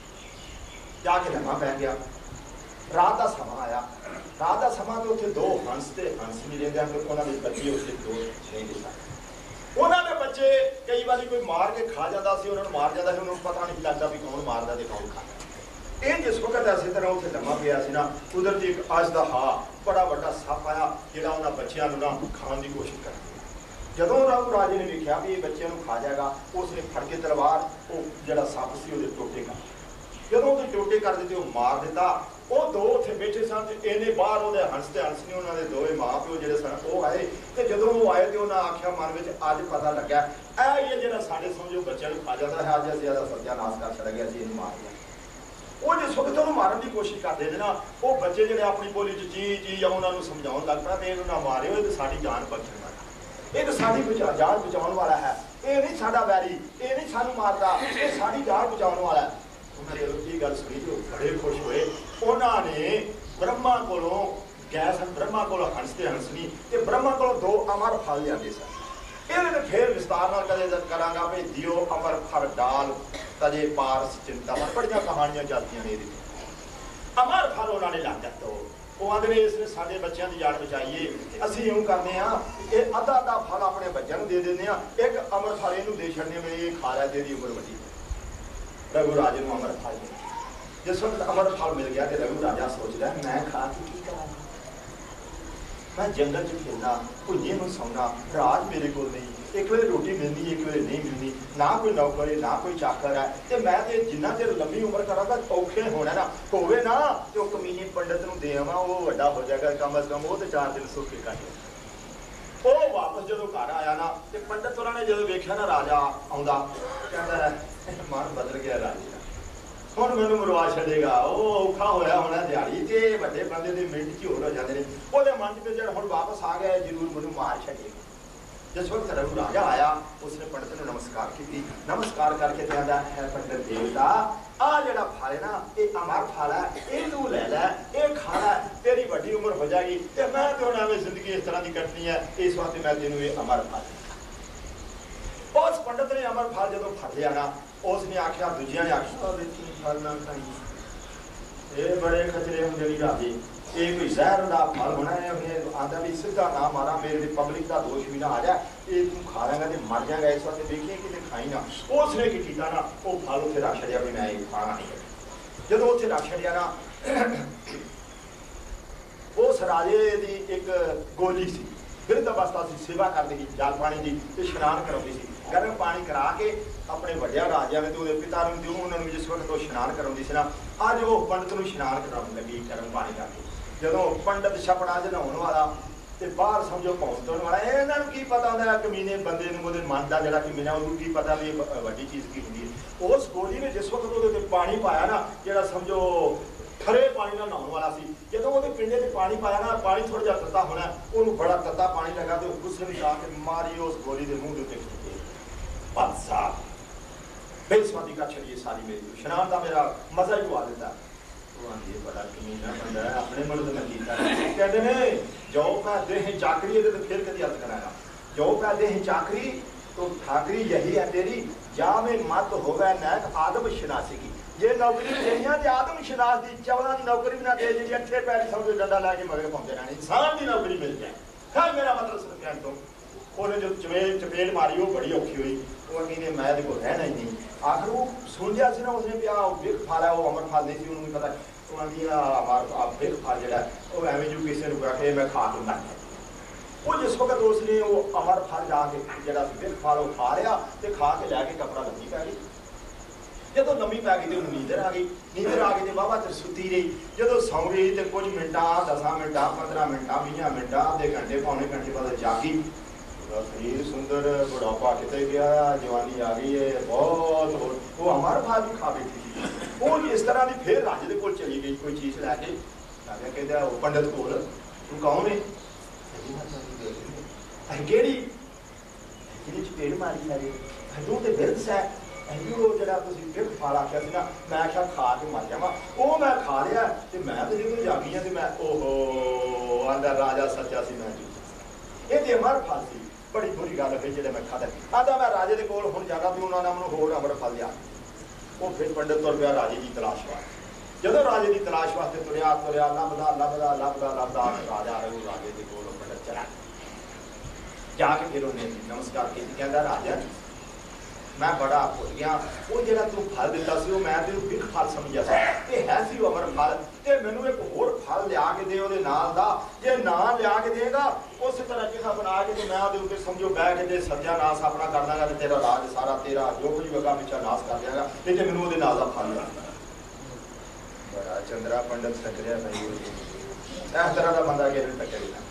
जाके लम्मा पै गया। रात का समा आया, रात का समा तो उत्थे दो हंस ते हंस नहीं रहिंदे, उन्होंने बच्चे उसके दो नहीं दिता। उन्होंने बच्चे कई बार कोई मार के खा जाता सी, उन्होंने मार जाता सी, उन्होंने पता नहीं लगता भी कौन मारदा ते कौन खाता। ये जिस वक्त इस तरह उत्थे लम्मा पिया सी ना, कुदरती एक अजदहा बड़ा वड्डा सप आया, जिहड़ा उन्हां बच्चियां नूं ना खाण दी कोशिश कर। जदों रघु राजे ने देखा भी ये बच्चे खा जाएगा, उसने फड़ के तलवार वो जो सप से टोटे कर, जदों टोटे कर दिते मार दिता। वो दो उत्थे बैठे सन, इन्हें बाहर वो हंस ते हंस नहीं, उन्होंने दोवे माँ प्यो जो सन वो आए, तो जदों वो आए तो उन्हें आख्या मन में अज पता लग्या ये जो साढ़े समझो बच्चों खा जाता है, अज असं सत्यानाश कर छड़ गया, इन्हें मार दिया। वो जिस वक्त उन्होंने मारन की कोशिश करते हैं ना, वो बच्चे जो अपनी बोली ची ची या उन्होंने समझाउन लग पाया, इन्हूं ना मारियो, तो साडी जान बचण वाला, ये तो साडी जान बचाने वाला है, ये नहीं साडा वैरी, ये नहीं सानू मारता, ये साडी जान बचाने वाला है। उन्होंने ये गल सुनी तो बड़े खुश हुए। उन्होंने ब्रह्मा कोलों गए सन, ब्रह्मा कोलों हंसते हंसनी ते ब्रह्मा कोलों दो अमर फल लियाते सन। इन्होंने फिर विस्तार नाल कदे करांगा भी दियो अमर फल डाल तजे पारस चिंता, बड़ियां कहानियां चलदियां ने। अमर फल उन्होंने ला दिता, वो आंदे ने इसने साडे बच्चों की जान बचाइए, असीं इउं करने आ, ये अद्धा अद्धा फल अपने बच्चों को दे देने आ, एक अमर फल इनू दे छड़ने में ये खा लै, तेरी उम्र वड्डी। रघु राजे नूं अमर फल मिल गया। जिस वक्त अमर फल मिल गया तो रघु राजा सोच रहा मैं खा के की करांगा, मैं जंगल च खेलना, भुंजे नूं सौना, राज मेरे को नहीं, एक वेले रोटी मिलनी, एक वेले नहीं मिलनी, ना कोई नौकर है ना कोई चाकर है, तो मैं तो जिन्ना चिर लंबी उम्र करांगा औखे होना ना होवे ना, तो कमीने पंडित नूं दे आवां, वो वड्डा हो जाएगा, कम अज कम वो तो 4 दिन सुख के कट। वो वापस जो घर आया ना, तो पंडित उन्होंने जो वेख्या ना राजा आउंदा, कहता मन बदल गया राजे का, हुण मैनूं मरवा छड़ेगा, वो औखा होया होना दिहाड़ी ते वड्डे बंदे दे मिंट च होर हो जांदे ने, ओहदे मन च जो हुण वापस आ गया जरूर मैनूं मार छड़ेगा। जिस वक्त रघु राजा आया, उसने पंडित ने नमस्कार की, नमस्कार करके कहता है पंडित देवता आ जड़ा फल है ना, ये अमर फल है, ये तू ले लै, ये खा लै, तेरी बड़ी उम्र हो जाएगी, तो मैं तो एवं जिंदगी इस तरह की कटनी है, इस वास्ते मैं तेन ये अमर फल। उस पंडित ने अमर फल जो फड़ लिया ना, उसने आख्या दूजिया ने आख्या फल ना खाई, ये बड़े खचरे होंगे भी राजे, ये कोई जहर का फल होना है, आंदा भी सीधा ना मारा, मेरे पब्लिक का दोष भी ना आ जाए, ये तू खा लेगा तो मर जाएगा, इस वास्ते देखिए कि खाई ना। उसने की किया ना, वो फल उत्थे रख छड़िया भी मैं खाना नहीं है। जदों उत्थे रख छड़िया ना, उस राजे की एक गोली सी, बिरध अवस्था सी, सेवा करती थी जल पानी की, तो इशनान कराती थी, गर्म पानी करा के अपने वड्डिया राजिया में तो पिता उन्होंने जिस वक्त वो इशनान कराती सी ना, अज वो पंडित नूं इशनान कराउण लगी गर्म पानी करके। जदों पंडित छपड़ा च नहाउण वाला ते बाहर समझो पहुंचण वाला, इन्हां नूं की पता होंदा कमीने बंदे नूं ओहदे मन दा जिहड़ा कमीना उहनूं की पता भी वड्डी चीज़ की हुंदी है। उस गोली ने जिस वक्त उहदे ते पानी पाया ना, जिहड़ा समझो खरे पानी नाल नहाउण वाला सी, जदों उहदे पिंडे ते पानी पाया ना, पानी थोड़ा जिहा तत्ता होना, उहनूं बड़ा तत्ता पानी लगा ते गुस्से विच आके मारी उस गोली दे मूंह दे उत्ते खिच्चे, बदसा बेइज्जती कर छड़िए सारी मेरी, इशनान दा मेरा मजा ही उड़ा दिता। ये बड़ा कमीना बंदा है, अपने मुल्क में कीता है। कहते ने जो पैदे हैं चाकरी, तो फिर कभी अर्थ कराया, जो पैदे हैं चाकरी तो ठाकरी यही है तेरी, जावे मत होवे नैक आदम शिनासी की। जे नौकरी देनिया तो आदम शिनास की 14 की नौकरी भी ना दे जी, अठे पैर समझो डंडा लैके मगर पाते रहने, इंसान की नौकरी मिल जाए। है मेरा मतलब सिर्फ कहने तो उन्हें जो चपेट मारी वो बड़ी औखी हुई, वो कहने मैं तो रहना ही नहीं। आखिर वो सुन लिया ना उसने भी बिख फल है, वो अमर फल नहीं थी, उन्होंने पता बिख फल जो वो एवं जो किसी ने रखे मैं खा के मर गया। वो जिस वक्त उसने वो अमर फल जाके जो बिख फल वो खा लिया तो खा के लैके कपड़ा लगी पै गई। जो नमी पै गई तो नींदर आ गई, नींदर आ गई तो बाबा चिर सुती रही। जो सौ गई तो कुछ मिनटा 10 मिनटा 15 मिनटा 20 मिनटा आधे घंटे पौने घंटे बाद जागी। शरीर सुंदर, बुढ़ापा कितने गया, जवानी आ गई है बहुत। वो हमारे भाव भी खा बैठी थी। वो इस तरह की फिर राजे को चली गई कोई चीज लैके। राजा कहता वो पंडित कोल तू कौन है? केड़ी चपेट मारी सारी तू तो बिरद सै वो जरा बिख फल आख्या ना, मैं आख्या खा के मर जावा। वो मैं खा लिया तो मैं तो जो जागी हाँ तो मैं ओहो आंदा राजा सच्चा सी, मैं झूठा। ये तो अमर फल सी। बड़ी बुरी गल है जो मैं खादा। आंदा मैं राजे के कोल हुण जाना भी उन्होंने मैं होर अमर फल लिया। वो फिर पंडित तुर पिया राजे की तलाश वास्ते। जो राजे की तलाश वास्ते तुरया तुरया लभदा लभदा लभदा लभदा राजा रघु राजे के कोल पंडित चला जाके फिर उन्हें नमस्कार की कहता राजा मैं बड़ा भुल गया, वो जो तू फल दिता सी मैं तेन बिख फल समझिया सी, है सी अमर फल। तो मैनू एक होर फल लिया के दे उहदे नाल दा, जे ना लिया के देगा उस तरह किसा बना के तो मैं उहदे उत्ते समझो बह के ते सत्यानाश अपना कर दांगा ते तेरा राज सारा तेरा जो कुछ वगा पिछा नाश कर देगा। नहीं तो मैनू उहदे नाल दा फल लिया। बड़ा चंद्रा पंडित टकरिया भाई, इस तरह का बंदा किसी टकरिया।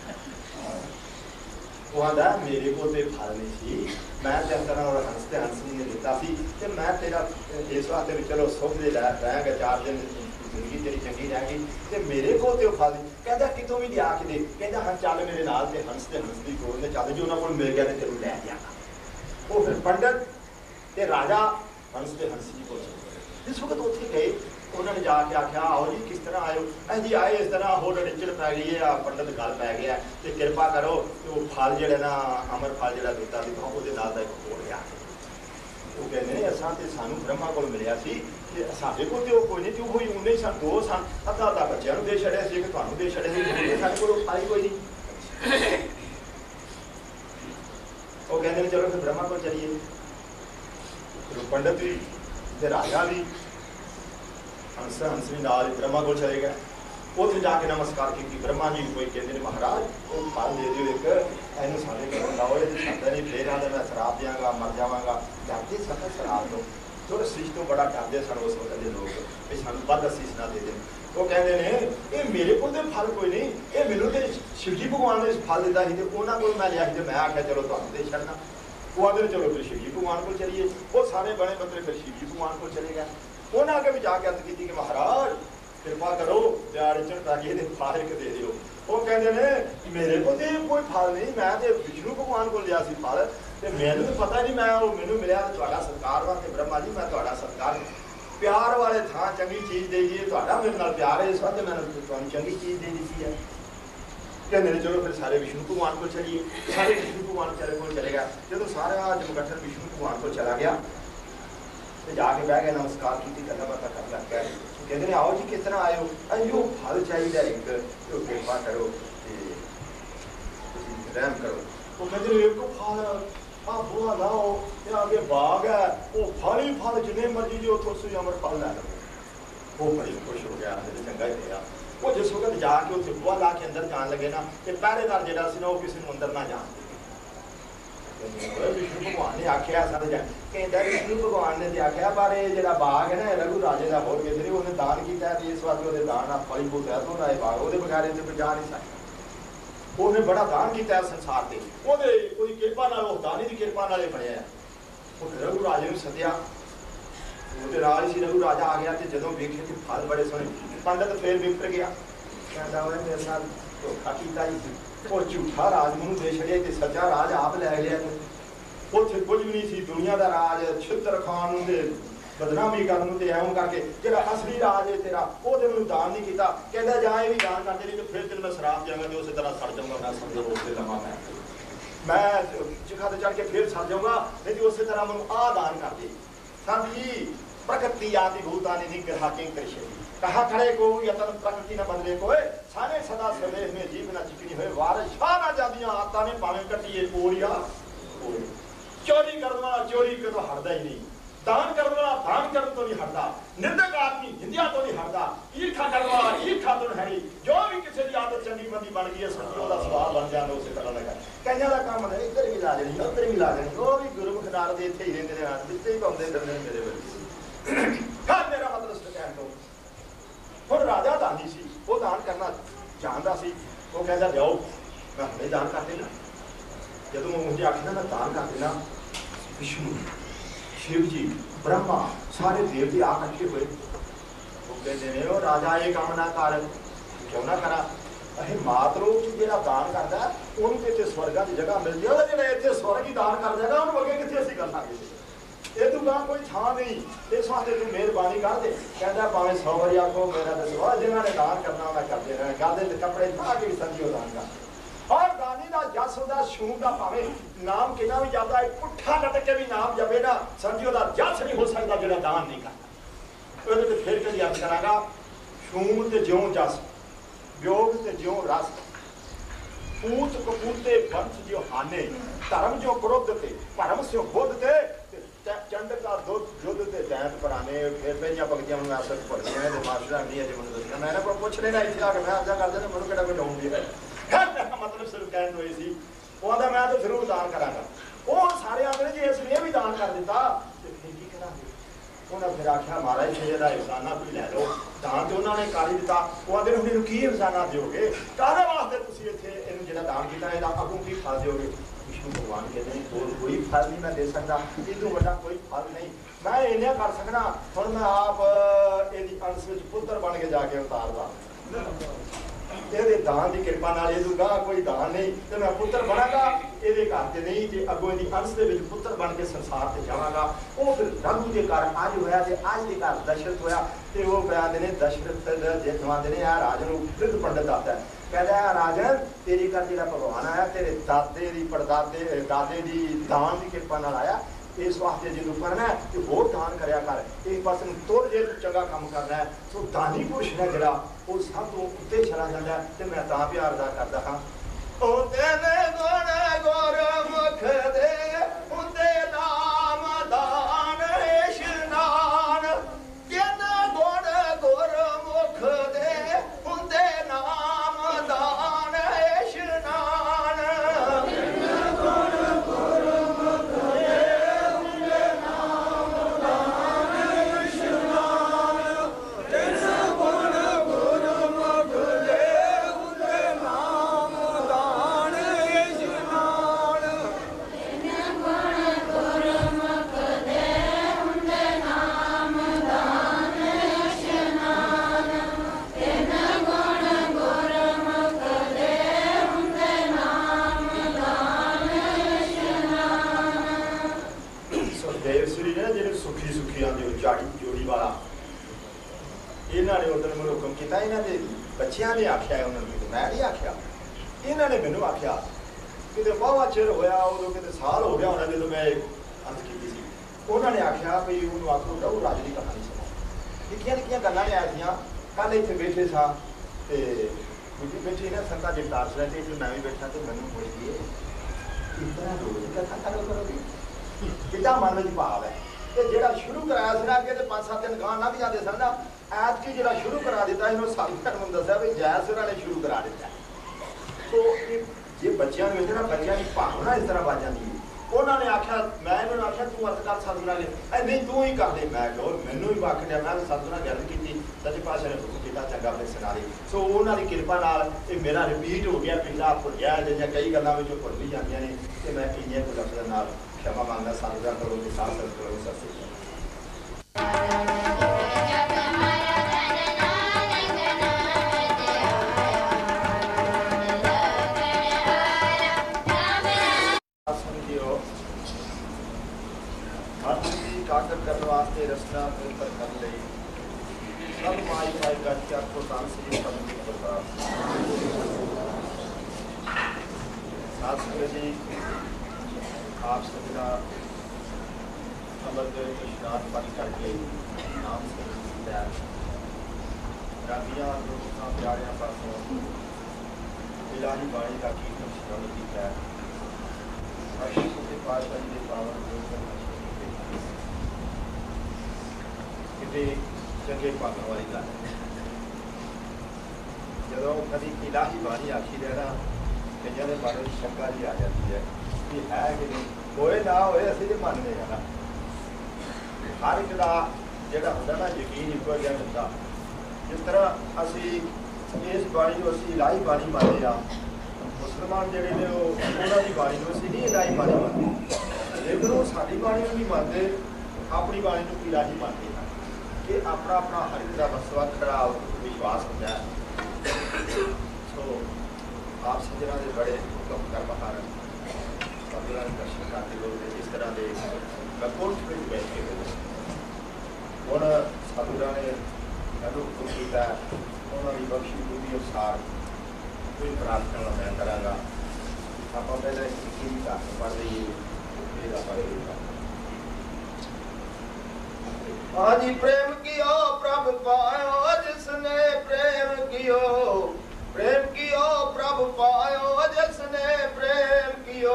वो आंदा मेरे को तो फल नहीं सी, मैं जिस तरह हंसते हंसनी ने दिता सी ते मैं तेरा इस वास्ते भी चलो सुख दे रह गए 4 दिन जिंदगी तेरी चंगी रह गई ते मेरे को तो फल नहीं। कहता कितों भी लिया के दे, कहता हाँ चल मेरे नाल ते हंसते हंसती बोलने चल जो उन्होंने को मिल गया तो तेरू लै जाएगा। वो फिर पंडित ते राजा हंसते हंसती को जिस वक्त उत्थे गए उन्होंने जाके आख्या आओ जी किस तरह आयो? जी आए इस तरह होर डिचड़ पै गई है, पंडित गल पै गया तो कृपा करो तो फल जो ना अमर फल जो दिता सी वो एक होर लिया। वो कहते असा तो सानू ब्रह्मा को मिलिया सी, साडे को तो कोई नहीं, तो उन्हें सन 2 सन अद्धा अद्धा बच्चों दे छड़िया सी, एक तुहानू दे छड़िया साडे कोल आई कोई नहीं। वो कहते चलो फिर ब्रह्मा को चलिए। पंडित भी राजा भी हंस हंस भी नाल ब्रह्मा को चले गए। उत्थे जाके नमस्कार की ब्रह्मा जी कोई कहते हैं महाराज वो फल दे दियो एक इनू सारे घर लाओ, ये छाता नहीं फिर आते मैं शराब देंगा मर जावांगा। डरते सन शराब तो थोड़े सीस तो बड़ा डरते सन उस वक्त के लोग भी सानू बद असीस ना दे दें। वो कहते हैं ये मेरे को तो फल कोई नहीं, ये मैनू तो शिवजी भगवान ने फल दिता ही तो उन्होंने को मैं लिया तो मैं आख्या चलो तुहानू दे छड़ना। वो आते चलो फिर शिवजी भगवान को चलिए। वो सारे बने बंदे फिर शिवजी भगवान को चले गए। उन्हें आगे भी जाके अर्ज की कि महाराज कृपा करो प्यार चढ़ पैके फल एक दे दियो। वो कहते हैं मेरे को तो कोई फल नहीं, मैं तो विष्णु भगवान को लिया सी फल तो मैनू तो पता नहीं, मैं मैनू मिलिया तो सत्कार वा ब्रह्मा जी मैं सत्कार प्यार वाले थां चंगी चीज़ दे दिए, मेरे नाल प्यार है इस वास्ते मैंने तुहानू चंगी चीज़ दे दी है। कहते हैं चलो फिर सारे विष्णु भगवान को चलिए। सारे विष्णु भगवान को चले गया। जो सारा जमगठन विष्णु भगवान को चला गया तो जाके बह गए नमस्कार की गला बात कर लग गया। कहते हैं आओ जी किस तरह आयो? अयो फल चाहिए एक तो कृपा करो रहम करो। वो कहते हैं एक फल आ बुआ लाओ आगे बाग है वो फल ही फल जिन्ने मर्जी जो उतो से अमर फल लै लो। वो बड़ी खुश हो गया चंगा ही होया। वो जिस वक्त जाके उसे बुआ ला के अंदर जान लगे ना तो पहरेदार जो वो किसी को अंदर ना जान विष्णु भगवान ने आख्या कहता विष्णु भगवान ने आख्या पर जो बाग है ना रघु राजे का होर कहते उन्हें दान किया इस वास्ते वो दान फली फूल है तो बाग वो बगैर इतने जा नहीं सकता। उन्हें बड़ा दान किया संसार से वो कृपा दानी की कृपा बनया। रघु राजे ने सद्या वो राज से रघु राजा आ गया तो जो वेखे तो फल बड़े सोहने। पंडित फिर विफर गया कहता मेरे साथ धोखा किया और झूठा राज मैं दे छड़िया तो सच्चा राज आप लै लिया। उत्थे कुछ भी नहीं सी दुनिया का राज छित्र खान बदनामी करने एवं करके जो असली राज है तेरा वो तो मैं दान नहीं किया। कहता जाए भी दान करते नहीं तो फिर तेन मैं शराब देंगा तो उस तरह सड़ जाऊंगा मैं समझो उससे लमा मैं मैं चिखा ते चढ़ के फिर सड़ जाऊंगा, नहीं तो उसी तरह मैं आ दान कर दे। संत जी प्रकृति आदि भूतानि निग्रहाकिं करिष्यति, कहा खड़े को यतन प्रकृति न बदले कोय, साने सदा स्वदेह में जीव न चिकनी होए, वारस छा ना जादियां आता ने पावे कटिए ओरिया ओए। चोरी करने वाला चोरी कर तो हटदा ही नहीं, दान करने वाला दान करने तो नहीं हटदा, निंदक आदमी निंदिया तो नहीं हटदा, ईर्षा करने वाला ईर्षा तो नहीं। जो भी किसी की आदत चंगी मंदी बन गई है संजो का स्वभाव बन जाना उसे करना लगा। कईयां दा काम है इधर भी ला देनी उधर भी ला देनी, वो भी गुरमुख नाल दे इत्थे ही रहंदे ने, जिथे ही पाउंदे फिरदे ने मेरे वर्गे। हां मेरा मतलब कहण तो हुण राजा दानी सी, वो दान करना जानदा सी, वो कहदा जाओ मैं हुणे दान कर देना। जदों मुझे आखिया मैं दान कर देना, विष्णु शिव जी ब्रह्मा सारे देवते आ इकट्ठे हुए, वो कहते ने ओ राजा ये काम ना कर, क्यों ना करा, अहे मातरो जेड़ा दान करदा ओनू ते इत्थे स्वर्गां दी जगह मिल जाए, जेड़ा इत्थे स्वर्ग ही दान कर देगा ओनू अगे कित्थे असीं कर लांगे, ये तू गां कोई थां नहीं, इस वास्ते तू मेहरबानी कर दे। कहंदा भावें 100 वारी आखो मेरा ते सवा, जिन्हां ने दान करना मैं कर देना, गादे ते कपड़े पा के संजियो दान कर। और दानी दा जस दा शूर दा भावें नाम किना भी जाता है, पुट्ठा लटक के भी नाम जपे ना, संजियो दा जस नहीं हो सकता जेड़ा दान नहीं करता। ओहदे ते फिर कदी अर्थ करांगा, शूम ते ज्यों जस, योग ते ज्यों रस, पूत कपूते वंश ज्यों हाने, धर्म ज्यों क्रोध ते परम स्यों बोध ते, चंड का युद्ध ते दैत पराने। फिर मेरिया भगतियां मैं आप तक पढ़ियां ने, मास्टर नहीं अजे मैंने दसना, मैं कोई पुछ लेना इत्थे आके मैं अर्जा कर देना, मैनूं किहड़ा कोई डाउन दी है। मतलब सिर्फ कहन होई सी, वो आंदा मैं तो जरूर दान करांगा। वो सारे आंदे जे इसने भी दान कर दिता ते फिर की करांगे। उन्हें फिर आख्या महाराज जेड़ा इंसाना कोई लै लो, दान तो उन्होंने कर ही दिता। वो आंदे मैनूं की इंसाना दोगे, काहदे वास्ते तुसीं इत्थे इहनूं जेड़ा दान कीता इहदा अगों की फल दोगे। विष्णु भगवान कहते हैं होर कोई फल नहीं मैं दे सकता, इदों वड्डा कोई फल नहीं, मैं इन्हें कर सकना। हुण मैं आप इहदी अंश विच पुत्र बन के जाके उतारदा, ਇਹਦੇ ਦਾਨ ਦੀ ਕਿਰਪਾ ਨਾਲ ਇਹ ਦੂਗਾ ਕੋਈ ਦਾਨ ਨਹੀਂ ਤੇ ਮੈਂ ਪੁੱਤਰ ਬਣਾਂਗਾ ਇਹਦੇ ਘਰ ਤੇ ਨਹੀਂ, ਜੇ ਅੱਗੋਂ ਇਹਦੀ ਅੰਸ਼ ਦੇ ਵਿੱਚ ਪੁੱਤਰ ਬਣ ਕੇ ਸੰਸਾਰ ਤੇ ਜਾਵਾਂਗਾ। ਉਹ ਫਿਰ ਰਘੂ ਦੇ ਘਰ ਅੱਜ ਹੋਇਆ ਤੇ ਅੱਜ ਦੇ ਘਰ ਦਸ਼ਰਥ ਹੋਇਆ ਤੇ ਉਹ ਕਹਿੰਦੇ ਨੇ ਦਸ਼ਰਥ ਜੇ ਖਵਾਉਂਦੇ ਨੇ ਆ ਰਾਜ ਨੂੰ ਰਿੱਧ ਪੰਡਤ ਆਤਾ ਹੈ, ਕਹਿੰਦਾ ਰਾਜਨ ਤੇਰੇ ਘਰ ਜਿਹੜਾ ਭਗਵਾਨ ਆਇਆ ਤੇਰੇ ਦਾਦੇ ਦੀ ਪੜਦਾਦੇ ਦਾਦੇ ਦੀ ਦਾਨ ਦੀ ਕਿਰਪਾ ਨਾਲ ਆਇਆ, इस वास्ते जो करना है कि होर दान करया कर, एक पास तुर जे चंगा काम करना है। सो दानी पुरुष है जरा वो सब तो उत्ते चला जाता है, तो मैं तां प्यार दा करदा हां। ओ तेरे गुण गुरमुख दे उते नाम दान इशनान, तेरे गुण गुरमुख दे उते नाम दान इशनान, इन्होंने उधर मैं हुक्म किया, इन्होंने बच्चों ने आख्या है, उन्होंने मैं नहीं आख्या, इन्होंने मैनू आख्या कि वाहवा चिर होया उदों कि साल हो गया होना जो मैं अंत की थी। उन्होंने आख्या भी उन्होंने आखो रघु राज की कहानी सुनो, निक्कियां निक्कियां गल्लां ने आईयां। कल इत्थे बैठे सा ते दूजी बैठी ना संता जगतार सिंह ते मैं भी बैठा तो मैनू पुछदी इतना रोज कथा करो करोगे, कितना मन में भाव है। ਤੇ ਜਿਹੜਾ ਸ਼ੁਰੂ ਕਰਾਇਆ ਸੀ ਨਾ ਅੱਗੇ ਤੇ 5-7 ਦਿਨ ਗਾਂ ਲੰਘ ਜਾਂਦੇ ਸਨ ਨਾ, ਐਤਕੀ ਜਿਹੜਾ ਸ਼ੁਰੂ ਕਰਾ ਦਿੱਤਾ ਇਹਨੂੰ ਸਾਰੀ ਧਰਮ ਨੂੰ ਦੱਸਿਆ ਵੀ ਜੈਸ ਉਹਨਾਂ ਨੇ ਸ਼ੁਰੂ ਕਰਾ ਦਿੱਤਾ। ਸੋ ਜੇ ਬੱਚਿਆਂ ਨੂੰ ਵਿੱਚ ਨਾ ਬੱਚਿਆਂ ਦੀ ਭਾਵਨਾ ਇਸ ਤਰ੍ਹਾਂ ਵੱਜ ਜਾਂਦੀ ਹੈ। ਉਹਨਾਂ ਨੇ ਆਖਿਆ, ਮੈਂ ਇਹਨਾਂ ਨੂੰ ਆਖਿਆ ਤੂੰ ਅਰਥ ਕਰ ਸਤਿਗੁਰਾਂ ਨੇ, ਨਹੀਂ ਤੂੰ ਹੀ ਕਰ ਦੇ। ਮੈਂ ਕਿਹਾ ਮੈਨੂੰ ਹੀ ਵਕ ਡਿਆ, ਮੈਂ ਸਤਿਗੁਰਾਂ ਗੱਲ ਕੀਤੀ, ਸੱਚੇ ਪਾਤਸ਼ਾਹ ਨੇ ਹੁਕਮ ਕੀਤਾ ਚੰਗਾ ਆਪਣੇ ਸੁਣਾ ਦੇ। ਸੋ ਉਹਨਾਂ ਦੀ ਕਿਰਪਾ ਨਾਲ ਇਹ ਮੇਰਾ ਰਿਪੀਟ ਹੋ ਗਿਆ, ਪਿਛਲਾ ਭੁੱਲਿਆ ਜਾਂ ਕਈ ਗੱਲਾਂ ਵਿੱਚੋਂ ਭੁੱਲ ਵੀ ਜਾਂਦੀਆਂ ਨੇ ਤੇ ਮੈਂ ਇੰਨੀਆਂ ਕੁ ਲਫ਼ਜ਼ਾਂ ਨਾਲ क्षमा मांगना साधुरा करो के साथ करो सबसे। काकर करने वास्ते रचना पर कर ले सब माई माई का क्या को दान से साथ संगत जी आप सबका अमृत स्नान पानी करके नाम से रागियां दोस्तां प्यारियां पासों इलाही बाणी का कीर्तन श्रवण किया अशीष के पातशाही के पावन कितने चंगे पात्रों वाली गल जो कभी इलाही बाणी आखी रहना कई ने मन में शंका जी आ जाती है कि है कि नहीं होए ना होए असं तो मानते हैं ना हर एक का जोड़ा होंगे ना यकीन इको जिहा मिलता जिस तरह असी इस बाणी को असी इलाही बाणी मानते हैं मुसलमान जोड़े ने उन्होंने बाणी को असी नहीं इलाही बाणी मानते लेकिन वो साड़ी बाणी को भी मानते अपनी बाणी को इलाही मानते हैं कि अपना अपना हर एक का वसवा खड़ा विश्वास होता है। सो आप सज्जना के बड़े हुक्म कर बहार सतगुरां दे दर्शन करते लोग इस तरह के कोर्ट में बैठ के ਹੁਣ ਸਤਿਗੁਰਾਂ ਨੇ ਮੈਨੂੰ ਹੁਕਮ ਕੀਤਾ ਉਹਨਾਂ ਦੀ ਬਖਸ਼ੀ ਬੁੱਧੀ ਅਨੁਸਾਰ ਕੋਈ ਪ੍ਰਾਰਥਨਾ ਮੈਂ ਕਰਾਂਗਾ ਆਪਾਂ ਪਹਿਲਾਂ ਇੱਕ ਹੀ ਘਰ ਪੜ੍ਹ ਲਈਏ ਫਿਰ ਆਪਾਂ ਇਹ आज प्रेम कियो प्रभु पायो जिसने प्रेम कियो प्रभु पायो जिसने प्रेम कियो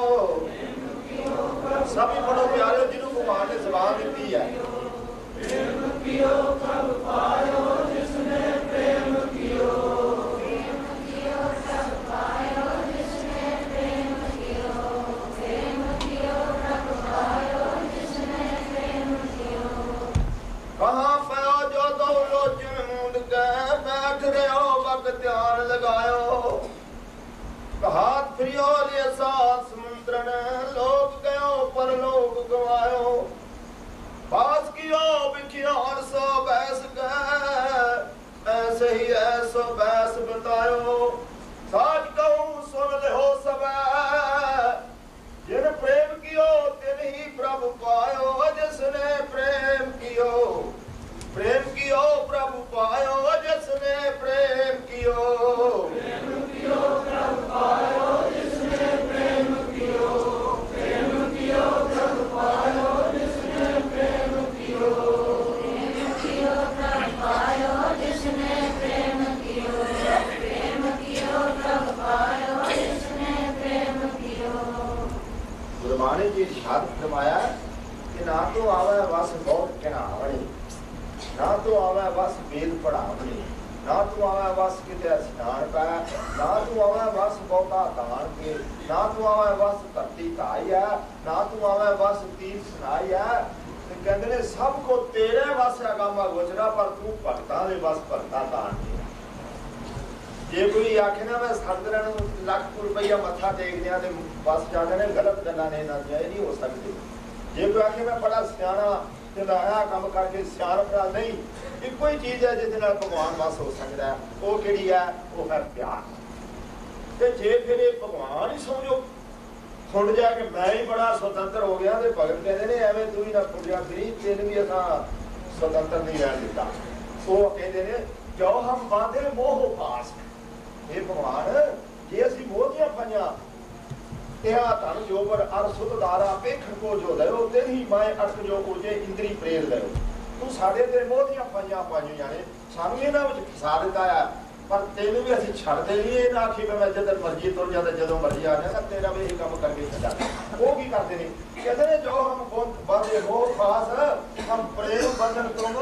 सभी बड़ो प्यारे जिन्हों भगवान ने जबान दी है प्रेम कियो प्रभु पायो जिसने प्रेम कियो प्रभु पायो जिसने प्रेम कियो प्रभु पायो जिसने प्रेम कियो कहाँ पयो जो दो लोचन मुंड के बैठ रहो वक्त ध्यान लगायो हाथ फिरियो लिए साथ समुद्रन लोक गयो पर लोक गवायो पास कियो बिखियार सो बैस गए ऐसे ही ऐसो बैस बतायो साज कहूँ सुन ले हो सब जिन प्रेम कियो तिन ही प्रभु पायो जिसने प्रेम कियो प्रभु पायो जिसने प्रेम कियो प्रभु पायो जिसने प्रेम कियो प्रभु पायो जिसने प्रेम कियो प्रभु पायो जिसने प्रेम कियो प्रभु पायो जिसने प्रेम कियो। गुरबाणी जी इरशाद फरमाया कि ना तो आवे बस बहुत कहनावणी ना तो आवे बस वेद पढ़ावणी ना तो आवे बस किते स्नान पै ना तो आवे बस बहुता दान के ना तो आवे बस धरती धाई है ना तो आवे बस तीर सुनाई है कहते ने सब को तेरे बस है गामा गोचरा पर तू भगतां दे बस भगता दान के जे कोई आखे ना मैं सतगुरां नूं लाख रुपया मत्था टेक दियां ते बस जाके ने गलत गल्लां ने ना जाए नहीं हो सकदी जे कोई आखे मैं बड़ा सियाणा आया काम करके सियाणपा नहीं इको ही चीज है जिस भगवान बस हो सकता है वो केड़ी है वो है प्यार ते जे फिर भगवान ही समझो खुंड जाके मैं ही बड़ा स्वतंत्र हो गया तो भगत कहते ने एवं तू ही ना खुंड जा फिरी तेन भी असा स्वतंत्र नहीं रह दिता वो कहते ने जो हम बांधे मोह पास हे भगवान जे असी मोह दियां पाइयां धन जो पर अर सुध दारा पेखन को जो दयो तेन ही माए अटक जो उजे इंद्री प्रेर दयो तू साडे ते मोह दियां पाइयां ने सानू इन्हां विच फसा दिता है पर तेन भी असीं छड्ड देईए ना आखी मैं जदों मर्जी तुर जा जदों मर्जी आ जाना तेरा भी यही काम करके छड्डा वो की करते ने कहते ने जो हम बांधे मोह पास हम प्रेम बंधन तुम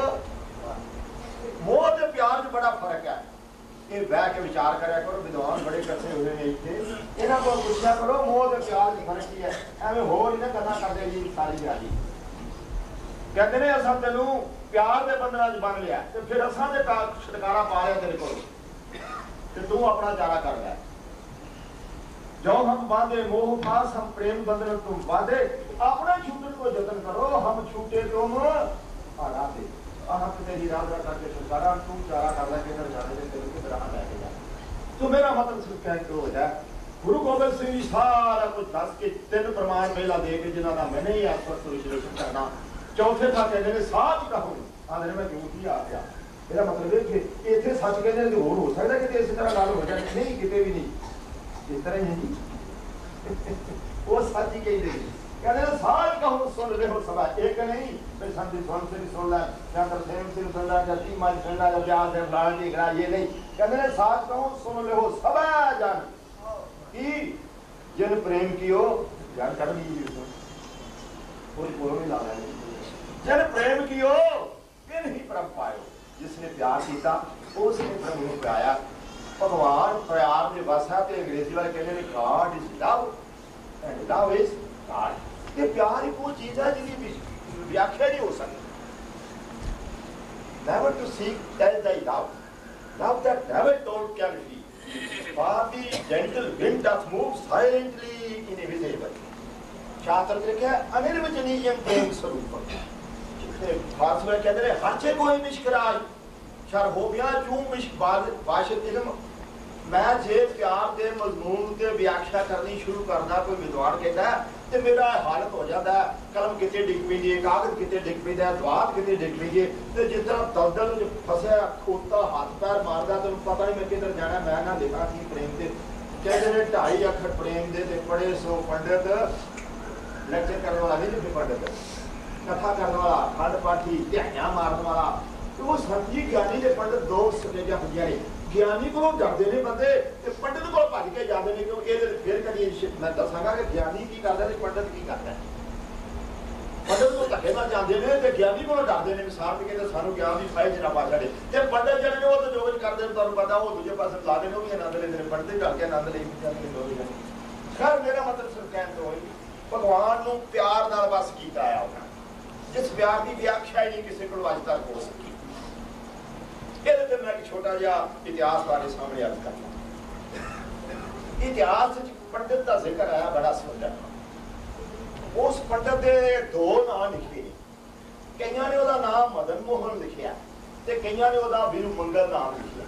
मोह ते प्यार च बड़ा फर्क है ये बह के विचार करा करो विद्वान बड़े कसे हुए ने इत्थे इन्हां को पूछा करो मोह ते प्यार च फर्क की है एवें होर इन्हां गल्लां करदे जी सारी दिहाड़ी कहते ने असां तैनूं प्यार दे बंधनां च बन लिया ते फिर असां दे छुटकारा पा लिया तेरे कोल ते तू अपना चारा कर ले जो हम बांधे मोह पास हम प्रेम बंधन तुम बांधे अपने छूटने को जतन करो हम छूटे तुम आराधे तेरी राधा करके छुटकारा तू चारा कर ले किधर जाने दे तेरे किधर हां लेके जा तो मेरा मतलब सिर्फ कहने हो जाए गुरु गोबिंद सिंह जी सारा कुछ दस के तीन प्रमाण मेला दे के जिन्हां दा मैंने ही आसपास विश्लेषण करना चौथे का कहते ने साथ कहूं आंदे मैं झूठ ही आ गया मेरा मतलब है कि इतने सच कहते हैं तो होर हो सकता है कि इस तरह गल हो जाए नहीं किते भी नहीं इस तरह ही है जी वो सच ही कही कहते साज कहूँ सुन रहे हो सभा एक नहीं फिर संत सोन सिंह सुन ला या तरसेम सिंह सुन ला या तीमा सुन ला या ब्यास है फलाना ढीकरा ये नहीं कहते साज कहूँ सुन रहे हो सभा जान की जिन प्रेम कियो जान कर दी कोई बोलो नहीं ला जिन प्रेम कियो किन ही परम पायो जिसने प्यार किया उसने प्रभु को पाया भगवान प्यार के बस है तो अंग्रेजी वाले कहते हैं God is love and love is God ये प्यार एक वो चीज है जिसकी व्याख्या नहीं हो सकती never to seek that the love that never told can be for the gentle wind that move silently invisible शास्त्र में लिखा है अनिर्वचनीय प्रेम स्वरूप फारसी में कहते हैं हर्चे कोई मिश्कराज शर हो गया चूं मिश्क बाशित इल्म मैं जे प्यार के मजमून के व्याख्या करनी शुरू करना कोई विद्वान कहता है तो मेरा हालत हो जाता है कलम कितने डिग पी है कागज कितने डिग पी है द्वात कितने डिग पी है तो जिस तरह दलदल फंसा खोता हाथ पैर मारदा तो पता नहीं मैं किधर जाना मैं ना लिखा की प्रेम से कहते हैं 2.5 अखर प्रेम दे पढ़े सो पंडित लेक्चर करने वाला नहीं पंडित कथा करने वाला खंड पाठी ध्यानियां मारने वाला तो वो समझी ज्ञानी के पंडित दो स्टेजा हुई ने ज्ञानी को डरते ने बंदे पंडित को भज के जाते हैं क्योंकि फिर कभी मैं दसांगा कि ज्ञानी की करता है पंडित की करता है पंडित को धक्के ना जाते हैं तो ज्ञानी को डरते हैं मिसाल के कहते सानू ज्ञान की फाइज ना पा छड़े ते पंडित जने वो तो जो कुछ करते हैं तुहानू पता वो दूजे पासे ला देने वो भी आनंद लेते हैं पंडित डर के आनंद ले जाते खैर मेरा मतलब सिर्फ कहने तो होई भगवान नू प्यार नाल बस कीता आया उन्होंने जिस प्यार की व्याख्या ही नहीं किसी को अज तक हो सकी मैं एक छोटा जिहा इतिहास बारे सामने अर्ज करना इतिहास पंडित का जिक्र आया बड़ा सुंदर उस पंडित के 2 नाम लिखे कईयां ने उसका नाम मदन मोहन लिखिया ते कईयां ने उसका वीरू मंगल नाम लिखिया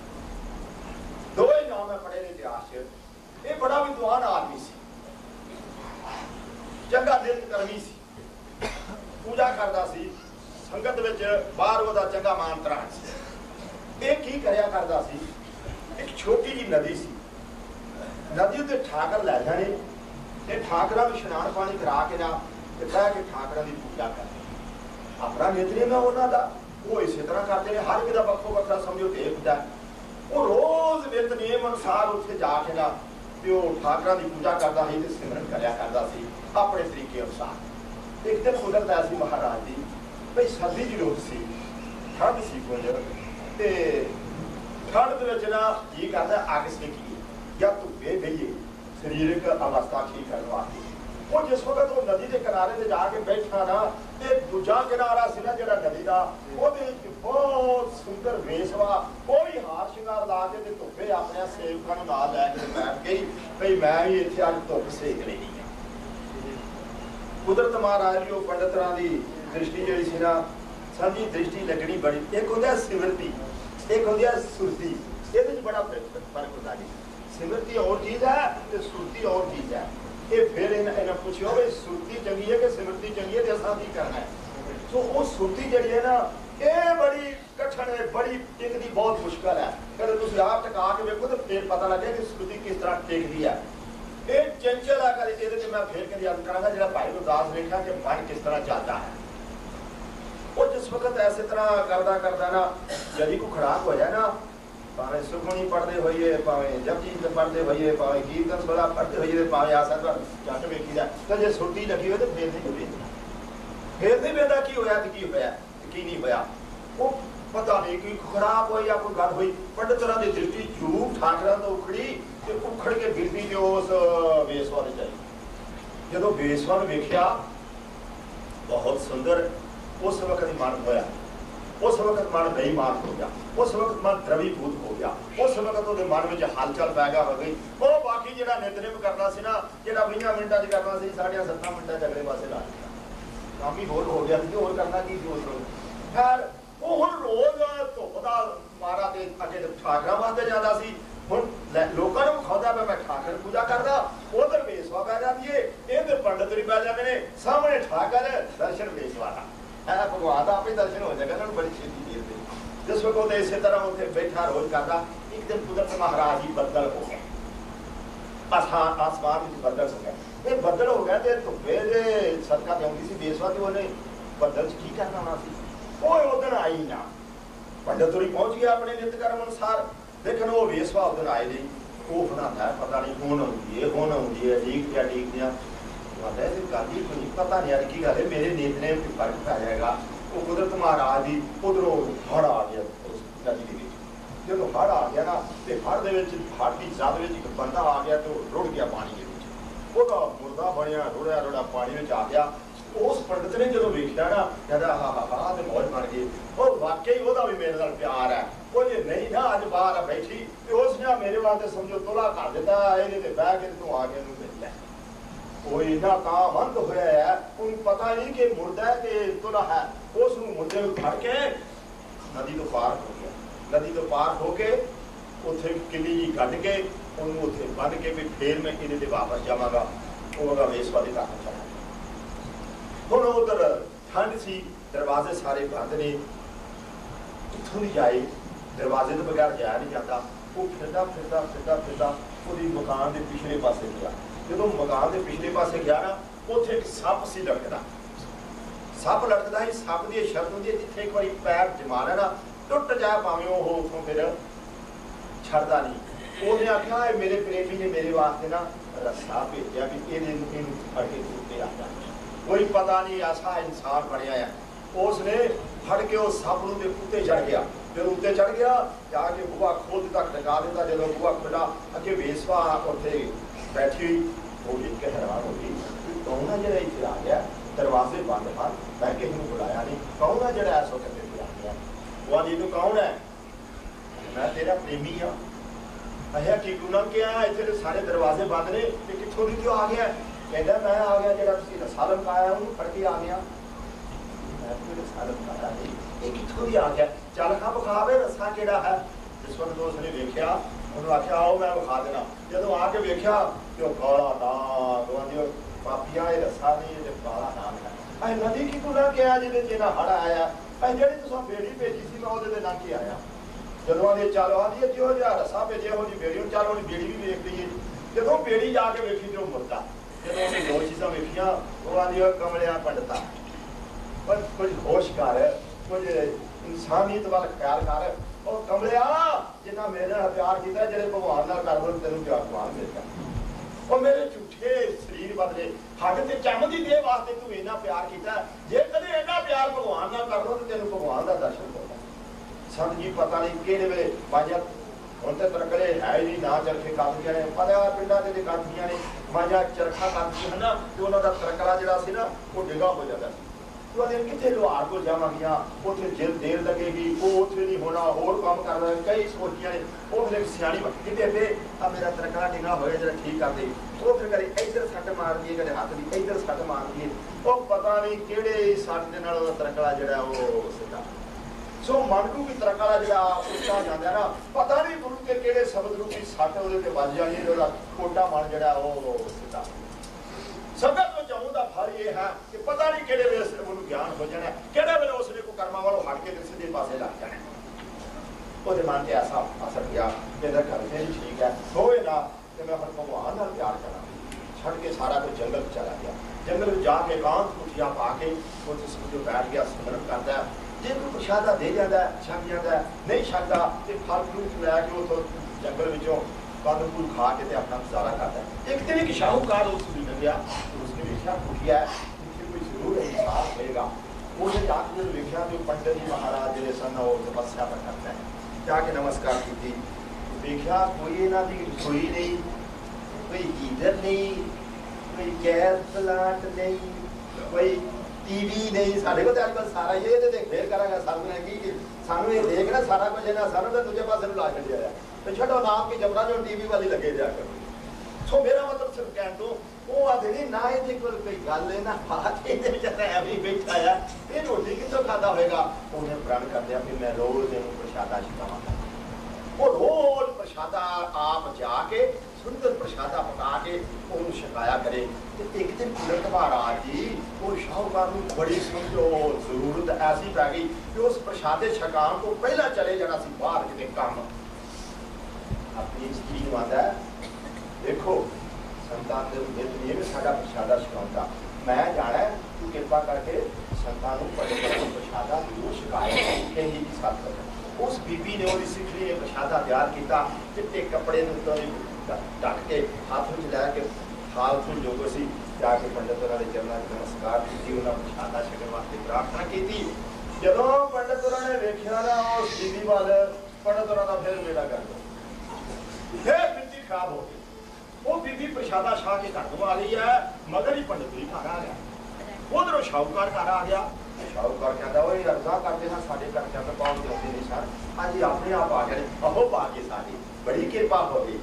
2 ही नाम है पढ़े ने इतिहास ये बड़ा विद्वान आदमी सी चंगा दिल करमी सी पूजा करता सी संगत विच बाहर उसका चंगा मान तरान सी एक ही करया करदा सी एक छोटी जी नदी सी नदी उत्ते ठाकर लै जाने ते ठाकरां नूं इशनान पानी करा के ना ते बह के ठाकरां दी पूजा करदे अपना नितनेम है उन्हां दा वो इसे तरह करते हैं हर किदा बक्खो बक्खरा समझो टेक हुंदा वो रोज नितनेम अनुसार उत्थे जाके ना ते वो ठाकरां दी पूजा करदा सी ते सिमरन करया करदा सी अपने तरीके अनुसार एक दिन कुदरत ऐसी महाराज दी भई सर्दी दी रोज सी ठंड सी कुछ ते ठंड दे विच ना जी करदा अग सेकीए या धुप्पे बहिए शरीरक अवस्था ठीक करने वास्ते वो जिस वक्त वो नदी के किनारे ते जाके बैठा ना ते दूजा किनारा सी ना जिहड़ा नदी दा ओहदे विच बहुत सुंदर वेशवा वो भी हार शिंगार ला के ते धुप्पे अपने सेवकां नूं नाल लै के बैठ गई भई मैं भी इत्थे अज धुप्प सेक लेनी है कुदरत महाराज जी पंडितां दी दृष्टि जिहड़ी सी ना साडी दृष्टि लगनी बड़ी एक होंदा सिमरती एक होंदी है सुरती ये बड़ा फर्क होता है सिमरती और चीज है तो सुरती और चीज है ये फिर इन्हें पूछो भाई सुरती चंगी है कि सिमरती चंगी है तो असा की करना है तो वो सुरती जी है ना ये बड़ी कठिन है बड़ी टिकती बहुत मुश्किल है कदे तुम आप टका के देखो तो फिर पता लगे कि सुरती किस तरह टिकती है ये चंचल है कदे ये मैं फिर कभी याद करांगा जो भाई गुरदास देखा कि मन किस तरह चलता है वो जिस वक्त ऐसे तरह करदा करदा ना यदि को खराब हो जाए ना भावें सुखमनी पढ़ते होइए भावें जपजी पढ़ते होइए भावें कीर्तन सदा पढ़ते होइए भावें आसा पर झट वेखी जाए तो जे सुरती लगी हो तो फिर नहीं बेदा की होया तो की होया की नहीं होया वो पता नहीं कि खराब हो या कोई गल हुई पंडित तरह की दृष्टि जरूर ठाकरां तो उखड़ी ते उखड़ के गिरती ते उस बेसवा ने जाई जदों बेसवा ने वेखिया बहुत सुंदर उस वक्त मन होया उस वक्त मन बेईमान हो गया उस वक्त मन द्रवीभूत हो गया उस वक्त उसके मन में हलचल पैदा हो गई वो बाकी जो नितनेम करना सी ना जो 20 मिनटा करना सी 7.5 मिनटा अगले पासे ला दिया काम ही होर हो गया होर करना की खैर वो हुण रोज धुप का मारा ते अगे ठाकरां वास्ते जाता सी हुण लोकां नूं विखाउंदा मैं ठाकर पूजा करदा उधर बेसवा पै जाती है इधर पंडित भी पै जाते हैं सामने ठाकर दर्शन बेसवा का भगवान का आप ही दर्शन हो जाएगा ना बड़ी छेती देर से जिस वक्त इस तरह उत्थे बैठा रोज करता एक दिन कुदरत महाराज जी बदल हो गए आसमान में बदल हो गया, ये बदल हो गया तो धुप्पे दे सदका ते आउंदी सी बेसवा ते ओने बदल च की करना होना सी, ओए उदन आई ना पंडित थोड़ी पहुंच गया अपने नित कर्म अनुसार, लेकिन वो बेसवा उदन आए नहीं, वो बनाता है पता नहीं कौन आउंदी है लीक दिया पता है गल ही कोई पता नहीं यार की गल है, मेरे नीत ने फर्क पै जाएगा। वो कुदरत महाराज जी उधरों हड़ आ गया उस नदी के, जो हड़ आ गया ना तो हड़ की जद एक बंदा आ गया तो रुड़ गया पानी के, मुर्दा बनया रुड़िया रुड़ा पानी में आ गया। उस पंडित ने जो वेख्या ना कहता हा तो मौज बन गई, और वाकई वह भी मेरे नाल प्यार है, वो जो नहीं ना अज बाहर बैठी तो उसने मेरे वास्ते समझो तुला कर दिता, ये बह के तू आ गया मिल लै, वो इन्ना कामंद होया है उन्हें पता नहीं कि मुर्दा है कि तुला है, उस मुर्दे को फड़ के नदी तो पार हो गया, नदी तो पार होके उत्थे किली जी कढ़ के उन्होंने उत्थे बन के भी फिर मैं इन्हें वापस जावांगा, वो वेसवा के घर चला। हुण उधर ठंड सी, दरवाजे सारे बंद ने, कित्थों भी जाए दरवाजे तो बगैर जाया नहीं जाता। वो फिरदा फिरदा फिरदा फिरदा वो मकान के पिछले पासे गया, जो मकान के पिछले पासे गया ना उत्थे एक सप सी लटकदा, सप लटकदा ही सप की शर्त होंदी है जिथे एक बार पैर जमा लेना टुट जाए भावें वो उतों फिर छड़दा नहीं। उसने आख्या मेरे प्रेमी ने मेरे वास्ते ना रस्सा भेजा भी ये फड़ के उत्ते आ जा, कोई पता नहीं ऐसा इंसान बनया है। उसने फड़ के उस सप नूं उत्ते चढ़ गया, जो उत्ते चढ़ गया जाके बुआ खोल तक टका दिता, जो बुआ खुला अगे वेसवा उत्थे बैठी हुई वो देख के हैरान हो गई, कौन है जो इतने आ गया, दरवाजे बंद हैं, मैं किसी को बुलाया नहीं, कौन है जो इस वक्त इतने आ गया। वो आदि तू कौन है, मैं तेरा प्रेमी हाँ। अहिया की गुना क्या इतने तो सारे दरवाजे बंद ने, कितों दी क्यों आ गया, कहता मैं आ गया जो रस्सा लमकाया उन्होंने फड़ के आ गया, मैं कोई रस्सा लमकाया नहीं, ये कितों दी आ गया, चल खा बखा वे रस्सा केड़ा है। जिस वक्त उसने वेख्या उन्होंने आख्या आओ मैं विखा देना, जो आके वेख्या तो काला नाग, पापिया ये रस्सा नहीं ये काला नाग है। अ नदी की गुना क्या जिन्हें हड़ आया, जी तुम बेड़ी भेजी सी मैं वो नाम की आया, जो आदि चल आदि जो रस्सा भेजे हो बेड़ी चल वो बेड़ी भी वेख लीए, जो बेड़ी जाके वेखी तो मुर्दा, जो उन्हें दो चीज़ा वेखिया वो आदि कमलिया पंडिता पर कुछ होश कर, कुछ इंसानियत वाल ख्याल कर, और कमलिया जिन्ना मेरे प्यार किया जो भगवान नाल कर दो तेन प्यार भगवान मिलता, और मेरे झूठे शरीर बदले हड्ड ते चम की देह वास्ते तू इन्ना प्यार किया, जे कदे इन्ना प्यार भगवान नाल कर दो तो तेन भगवान का दर्शन होगा। संत जी पता नहीं किहड़े वे मांझा हुण तो तरकड़े है ही नहीं, ना चरखे काफियां ने पता पिंडां दे काफियां ने मांझा चरखा काफियां है ना, तो उन्होंने तरकड़ा जिहड़ा सी ना वो डिगा हो जाता सी, तो आदि कितने लोहार को जावांगियां उत्थे जेल देर लगेगी, वो उत्थे नहीं होना, होर काम करना, कई सोचियां ने, वो फिर सियाणी बखी बेबे आ मेरा तरकड़ा डिगा होया जरा ठीक कर दे, वो फिर कदे इधर सट मार दिए कदे हाथ दी इधर सट मार दिए, वो पता नहीं किहड़े सट दे नाल तरकड़ा जिहड़ा वो सीधा सो मन को भी तरकड़ा जिहड़ा उल्टा जांदा ना, पता नहीं गुरु के किहड़े शब्द रूपी सट उहदे ते वज जाणी, उहदा कोटा मन जिहड़ा वो सीधा। संगत तो चाहूँ का फल ये है कि पता नहीं किहड़े वेले उन्होंने ज्ञान हो जाना, किहड़े वेले उसने को कर्मा वालों हट के सीधे पासे लग जाना, वो मन से ऐसा असर गया कि घर से ही ठीक है होए ना कि मैं हम भगवान नाल प्यार करा, छड़ के सारा कुछ जंगल चला गया, जंगल में जाके एकांत कुटिया पा के वो समझो बैठ गया, सिमरन करता है, जे कोई प्रशादा दे जाता है छक जाता है, नहीं छकता तो फल फ्रूट लैके वो तो जंगल विचों कंद फूल खा के अपना गुजारा करता है। एक दिन एक शाहूकार उस गया, उसने वेख्या कुटिया जिसे कोई जरूर इंसाफ होएगा, उसने जाके जो वेख्या जो पंडित जी महाराज जिहड़े सन वो तपस्या पर करते हैं, जाके नमस्कार की, देखा कोई इन्हां दी रसोई नहीं, कोई गीजर नहीं, कोई गैस प्लांट नहीं, कोई टीवी नहीं, साढ़े को अजकल सारा ये फिर करा सानू की सानू ये देखना सारा कुछ है ना, सानू तो दूजे पासे ला के दिया तो छो नाम की जबरा जो टीवी वाली लगे जाकर। सो मेरा मतलब सिर्फ कह दो वो आदि नहीं ना ये कोई गल है ना बात है, भी बैठा है ये रोटी कितों खाता होगा, उन्हें प्रण कर दिया फिर मैं रोज प्रसादा छकावांगा, वो रोज प्रसादा आप जाके सुंदर प्रसादा पका के उन्होंने छकाया करे। एक दिन कुदरत महाराज जी वो शाहूकार को बड़ी समझो जरूरत ऐसी पै गई कि उस प्रसादे छकान को पहला चले जाना सी बाहर कितने काम अपनी स्त्री आता है। देखो आखिर नहीं है साडा प्रशादा छकाउंदा, मैं जाना तू कृपा करके संतां नूं प्रशादा जरूर छकाया। कहंदी जी सत। उस बीबी ने वो सिखड़ी ने प्रशादा तैयार किया, चिट्टे कपड़े ढक के हाथ में लैके हाल फुल जो सी जाके पंडित होरां दे चरणा च नमस्कार की, उन्होंने प्रशादा छकण वास्ते प्रार्थना की। जदों पंडित होरां ने वेखिया ना उस बीबी वाल, पंडित होरां दा फिर बेड़ा कर फिर बिल्कुल खराब हो गई। वो बीबी प्रशादा छा के घर नूं आ रही है, मगर ही पंडित भी घर आ गया। उधरों शाहूकार घर आ गया। शाहूकार कहता वो अर्जा करते हैं साढ़े घर चंद पाउंड आते नहीं सर, अज अपने आप आ गए, अहो पा के सारी बड़ी कृपा हो गई।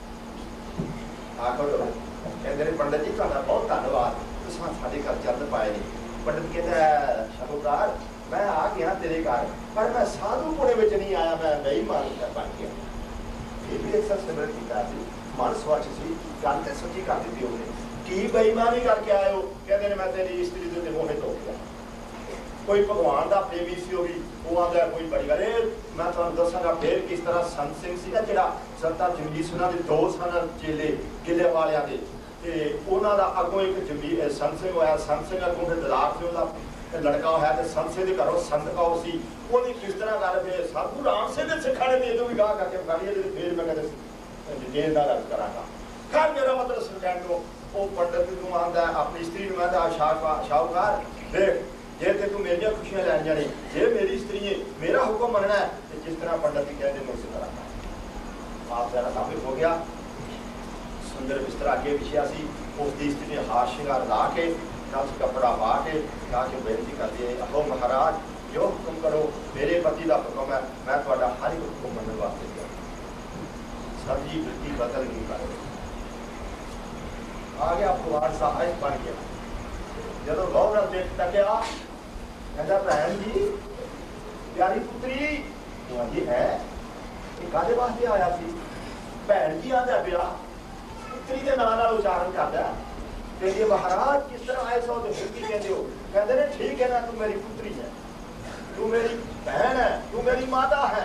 आखो कहते पंडित जी तुहाडा बहुत धन्यवाद, तुसीं साडे घर चंद पाए नहीं। पंडित कहता शाहूकार मैं आ गया तेरे घर, पर मैं साधु पुणे में नहीं आया, मैं बेईमान बन गया। फिर भी एक सर सिमरन किया, मन स्वच्छ सी, गल तो सच्ची कर दी उन्हें। की बेईमानी करके आए हो? कहते मैं तेरी स्त्री के मोहित हो गया। कोई भगवान का प्रेमी सी होगी, वो आंदा कोई बड़ी गल। मैं तुहानूं दसांगा फिर किस तरह संत सिंह सी ना, जिहड़ा संतां जमजीसरां दे दो सन चेले किले वालियां दे, ते उन्हां दा अगों एक जमजी संत सिंह होया। संत सिंह अगों फिर दलाक से उहदा लड़का होया, ते संत सिंह दे घरों संत कौर सी। उहदी किस तरह गल फिर साधु राम सिंह दे सिखाने दी इदों भी गाह करके गाली ते फिर मैं कहते जेल दा रख करांगा। खैर मेरा मतलब सुनण तो वो पंडित नूं आंदा अपनी स्त्री नूं आंदा शाहूकार देख जे ते तू मेरिया खुशियां लैनियां ने, जे मेरी स्त्री है मेरा हुक्म मनना है, तो जिस तरह पंडित जी कहते मैं उसी तरह। आप जरा साबित हो गया। सुंदर बिस्तर अगे बिछिया सी, उसकी स्त्री ने हार श्रृंगार ला के नस कपड़ा पा के जाके बेनती कर दी, अहो महाराज जो हुक्म करो, मेरे पति का हुक्म है, मैं तुहाडा हर एक हुक्म मनने वास्ते तैयार। सर जी वृत्ति बदल नहीं कर आ गया, पवार सहायक बन गया। जदों गौरव देख तकिया, कहता भैन जी प्यारी पुत्री जी है, काहदे वास्ते आया सी? भैन जी आंदा पिया, पुत्री के नाम नाल उच्चारण करदा, कहंदी महाराज किस तरह आए सो तो फिर की कहंदे हो? कहंदे ने ठीक है ना, तू मेरी पुत्री है, तू मेरी बहन है, तू मेरी माता है,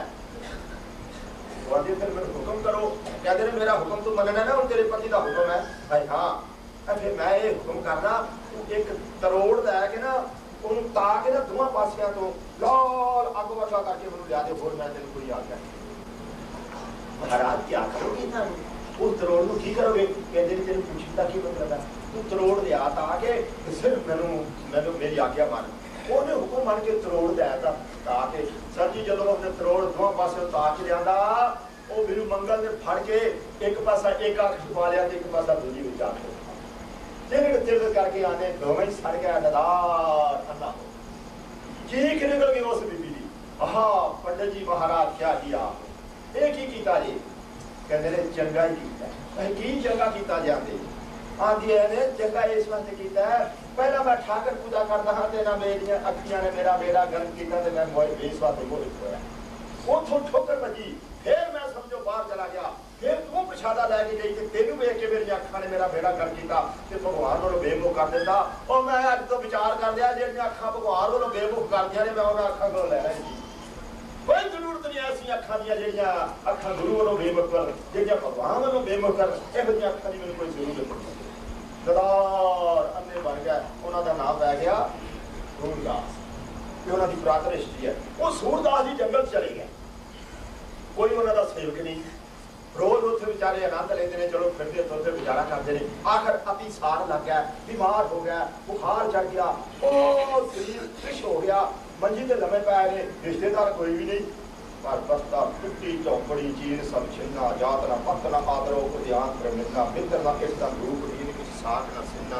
फिर मेरे हुक्म करो। कहते मेरा हुक्म तू मनना ना, तेरे पति का हुक्म है। भाई हाँ, फिर मैं ये हुक्म करना, एक तरोड़ लैके ना उन्होंने ताके ना दोवां पासियां तो लाल अग वर्गा करके मैनूं लिया दे, होर मैं तेन कोई आ गया। महाराज क्या करोगे ना, उस तरोड़ नूं की करोगे? कहते तेन पूछी का की मतलब है, तू तरोड़ लिया ताके सिर्फ मैनूं मेरी आज्ञा मान। उन्हें हुक्म मन के तरोड़ लिया ताके। सर जी जो अपने तरोड़ दोवां पासे ताक लिया, वो मेनू मंगल ने फड़ के एक पासा एक अख छुपा लिया, एक पासा दूजी विच आख चिरग चिरग करके आने दोवें सड़ गया, नदार अन्ना चीख निकल गई उस बीबी की। आहा पंडित जी महाराज क्या किया? एक ही कीता जी, कहते ने चंगा ही कीता। की चंगा कीता जाते आंदी ने चंगा इस वास्ते कीता है, पहला मैं ठाकर पूजा करता हाँ, तेना मेरिया अखियां ने मेरा बेड़ा गर्म किया, मैं मोए बेसवास मोहित होया। उथों ठोकर बजी, फिर मैं समझो बाहर चला गया, फिर तू प्रशादा लैके गई, तेनू वेख के मेरी अखा ने मेरा बेड़ा गर्म किया, भगवान वालों बेमुख कर दिता। और मैं अज तो विचार कर लिया, जिहड़ियां अखा भगवान वालों बेमुख करदियां ने, मैं उन्हां अखा को लैना ही कोई जरूरत नहीं। ऐसी अखा दी जिहड़ियां अखा गुरु वालों बेमुख कर, जिहड़ियां भगवान वालों बेमुख कर, इहो जिहियां अखा दी मैनूं कोई जरूरत नहीं। गदार अन्ने बन गया, उन्हों का नाम पै गया सूरदास। उन्होंने पुरातन हिस्ट्री है। वो सूरदास जी जंगल चले गए, कोई उन्होंने सेवक नहीं, रोज उत्थे बेचारे आनंद लेते हैं, चलो फिरते तुरते गुजारा करते हैं। आखिर अति सार लग गया, बीमार हो गया, बुखार चढ़ गया, ओ शरीर फिश हो गया, मंजी ते लम्बे पै गए, रिश्तेदार कोई भी नहीं। पर बस्ता टुटी चौपड़ी चीर सब छिन्ना, जात ना पत ना आदरो उद्यान पर मिलना, मित्र ना किसका रूप दीन कुछ साथ ना सिन्ना।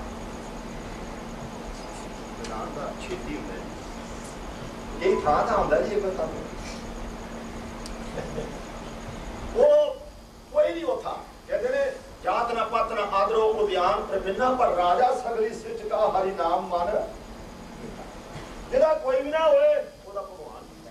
छेती होंगे यही था ना होंगे जी, बता वो कोई नहीं वो था। कहते ने जात ना पत ना आदरो उद्यान पर मिलना, पर राजा सगली सिच का हरि नाम मान। जिहदा कोई भी ना होए ओदा भगवान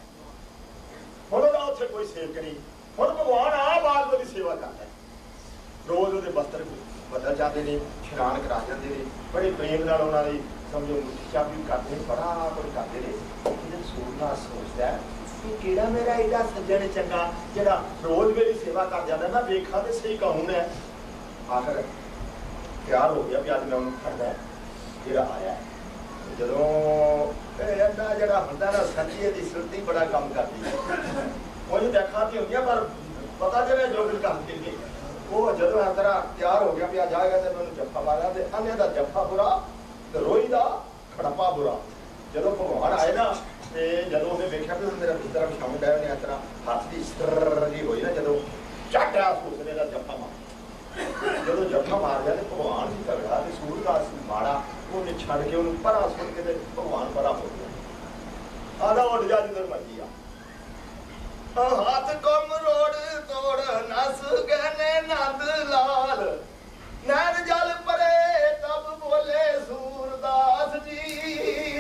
उत्थे कोई सेवक नहीं। हुण भगवान आप आदमी की सेवा करता है, रोज वो वस्त्र बदल जाते हैं, इशनान करा जाते हैं, बड़े प्रेम नाल उन्हां दी समझो चाबी करते हैं, बड़ा कुछ करते हैं। सूरदास सोचता है कि किहड़ा मेरा एडा सज्जन चंगा जिहड़ा रोज मेरी सेवा कर जाता, मैं वेखा तो सही कौन है। आखिर तैयार हो गया भी अज मैं उन्होंने फड़ना जो आया जो एडा जरा होंगे ना सच्ची की सुरती बड़ा काम करती है वो देखा तो होंगे पर पता चले जो भी काम की वो जो इस तरह तैयार हो गया भी अज आएगा तो मैं जफ्फा मारा तो अन्य का जफ्फा बुरा तो रोई का खड़पा बुरा जो भगवान आए ना तो जो उन्हें देखा भी मेरा पुत्र बिछाऊ डे उन्हें इस तरह हाथ की स्टर जी हुई ना जो झट आ उसने का जफ्फा मार जो जफ्फा मार गया तो भगवान की तगड़ा तो सूरदास माड़ा उन्हें छड़ के उन्हें परा सुन के भगवान परा हो गया आधा उठ जा जिधर मर्जी आ हाथ कम रोड तोड़ नस गने नंद लाल नैन जल परे तब बोले सूरदास जी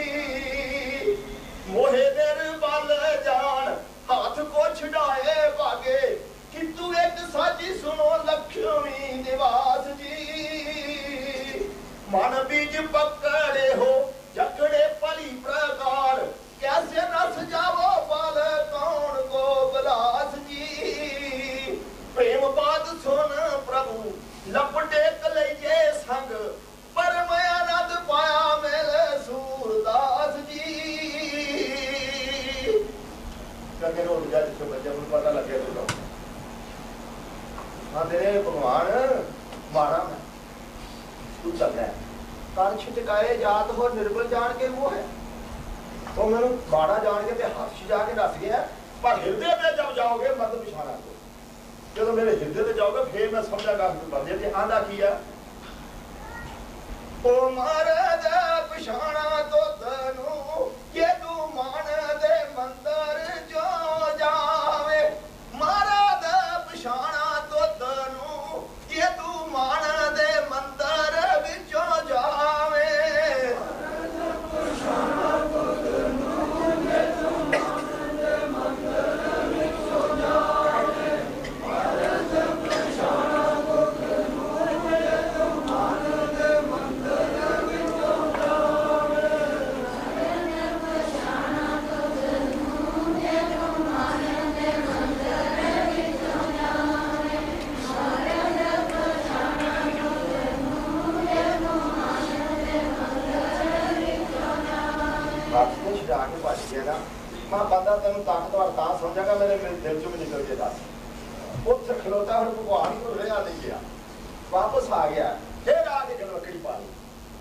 मोहे देर बल जान हाथ को छुड़ाए भागे किंतु एक साजी सुनो लक्ष्मी निवास जी मन बीज पकड़े हो जकड़े पली प्रकार कैसे नस जावो बल कौन को बलास जी प्रेम बात सुन प्रभु लपटे कलैये संग पर मैं आनंद पाया मेरे सूरदास जी कहे रो जा जिसको बच्चे को पता लगे तो हाँ तेरे भगवान मारा मैं तू चल रहा है कर छिटकाए जात हो निर्बल जान के वो है तो मैंने माड़ा जान के हाथ से जाके रस गया पर हृदय में जब जाओगे मत बिछाना को जो मेरे हृदय में जाओगे फिर मैं समझागा बंदे ते आंदा किया ओ महाराज पिछाना तो तनु ये तू मान दे मंदिर जो जावे महाराज पिछाना तो तनु ये तू मान दे मंदिर विचों जावे बंदा तेन ताकतवर ता समझेगा मेरे दिल चो भी निकल के दस उत्थे खलोता हूँ भगवान को रहा नहीं गया वापस आ गया फिर आके गल वकड़ी पा ली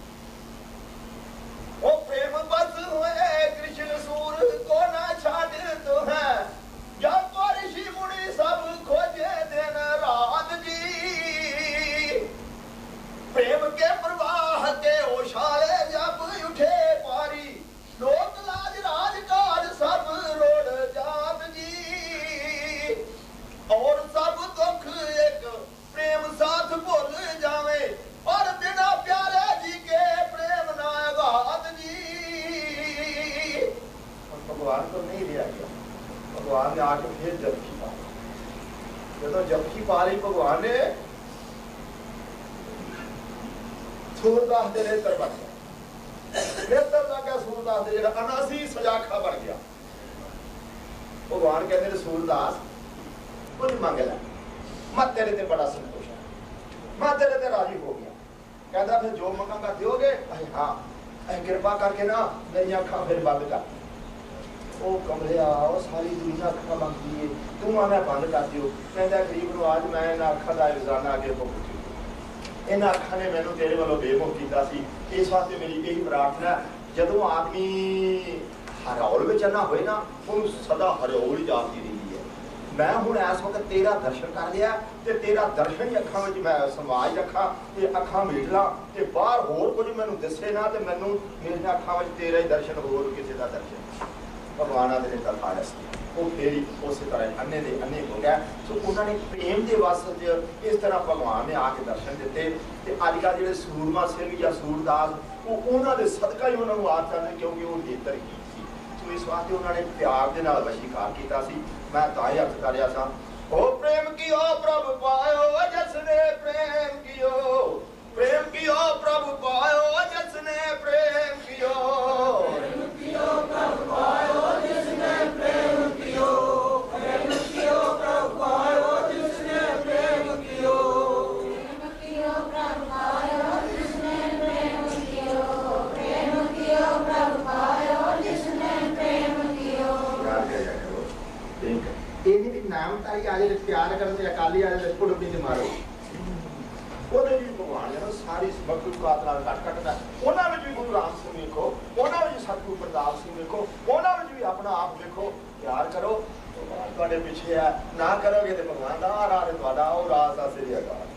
ओ प्रेम बस हुए कृष्ण सूर को ना छाड़ तो है जब तो ऋषि मुनि सब खोजे दिन रात जी प्रेम के प्रवाह के ओशारे जब उठे पारी लोक लाज राजकाज सब रोड जात जी और सब दुख एक प्रेम साथ भूल जावे और बिना प्यारे जी के प्रेम ना गात जी भगवान को नहीं लिया गया भगवान ने आके फिर जपकी पा जब जपकी पा रही भगवान ने सूरदास दे नेत्र बन गया नेत्र लगा सूरदास दे अनासी सजाखा बन गया भगवान कहते सूरदास कुछ मंग लै मैं तेरे ते बड़ा संतोष है मैं तेरे ते राजी हो गया कहता फिर जो मंगांगा दोगे हाँ कृपा करके ना मेरी अखा फिर बंद कर ओ कमलिया ओ सारी दुनिया अखा मंगती है तू मैं बंद कर दियो कहता गरीब नु आज मैं इन्हां अखा दा रोजाना अगे भुगत इन्हां अखा ने मैनू तेरे वालों बेमुख कीता सी इस वास्ते मेरी यही प्रार्थना जदों आदमी हरौल विच ना होए ना उन्हें सदा हरौल ही जापदी रहिंदी है मैं हुण इस वक्त तेरा दर्शन कर लिया ते तेरा दर्शन ही अखां विच मैं समाज रखा ते अखां मीट ला ते बाहर होर कुछ मैनू दिसे ना ते मैनू मेरी अखां विच तेरा ही दर्शन होर किसी का दर्शन भगवान ने कथा वो फिर उस तरह अन्ने दे अन्ने हो गया सो उन्होंने प्रेम के वस इस तरह भगवान ने आके दर्शन दिते ते अजकल जो सूरमा सिंह या सूरदास वो उन्होंने सदका ही उन्होंने आ चाहते क्योंकि वो नेत्र की सी सो इस वास्ते उन्होंने प्यार के नाल वशीकार किया सी मैं तां ही अर्थ कर रहा सा ओ प्रेम की ओ प्रभु पायो जिसने प्रेम कियो प्रेम की ओ प्रभु पायो जिसने प्रेम कियो प्रभु पायो जिसने प्रेम कियो प्रभु पायो जिसने प्रेम कियो प्रभु पायो अकाली वाले कुड़मी च मारो ਉਹਦੇ ਵੀ ਭਗਵਾਨ ਨੇ ਸਾਰੀ ਮਖਲੂਕਾਤ ਨਾਲ ਘਟ ਘਟਦਾ ਉਹਨਾਂ ਵਿੱਚ ਵੀ ਗੁਰੂ ਰਾਮ ਸਿੰਘ ਵੇਖੋ ਉਹਨਾਂ ਵਿੱਚ ਸਤਿਗੁਰੂ ਪ੍ਰਤਾਪ ਸਿੰਘ ਵੇਖੋ ਉਹਨਾਂ ਵਿੱਚ ਵੀ ਆਪਣਾ ਆਪ ਵੇਖੋ ਪਿਆਰ ਕਰੋ ਭਗਵਾਨ ਤੁਹਾਡੇ ਪਿੱਛੇ ਆ ਨਾ ਕਰੋਗੇ ਤੇ ਭਗਵਾਨ ਦਾ ਰਾਹ ਤੁਹਾਡਾ ਉਹ ਰਾਹ ਦਾ ਸਿਰਿਆ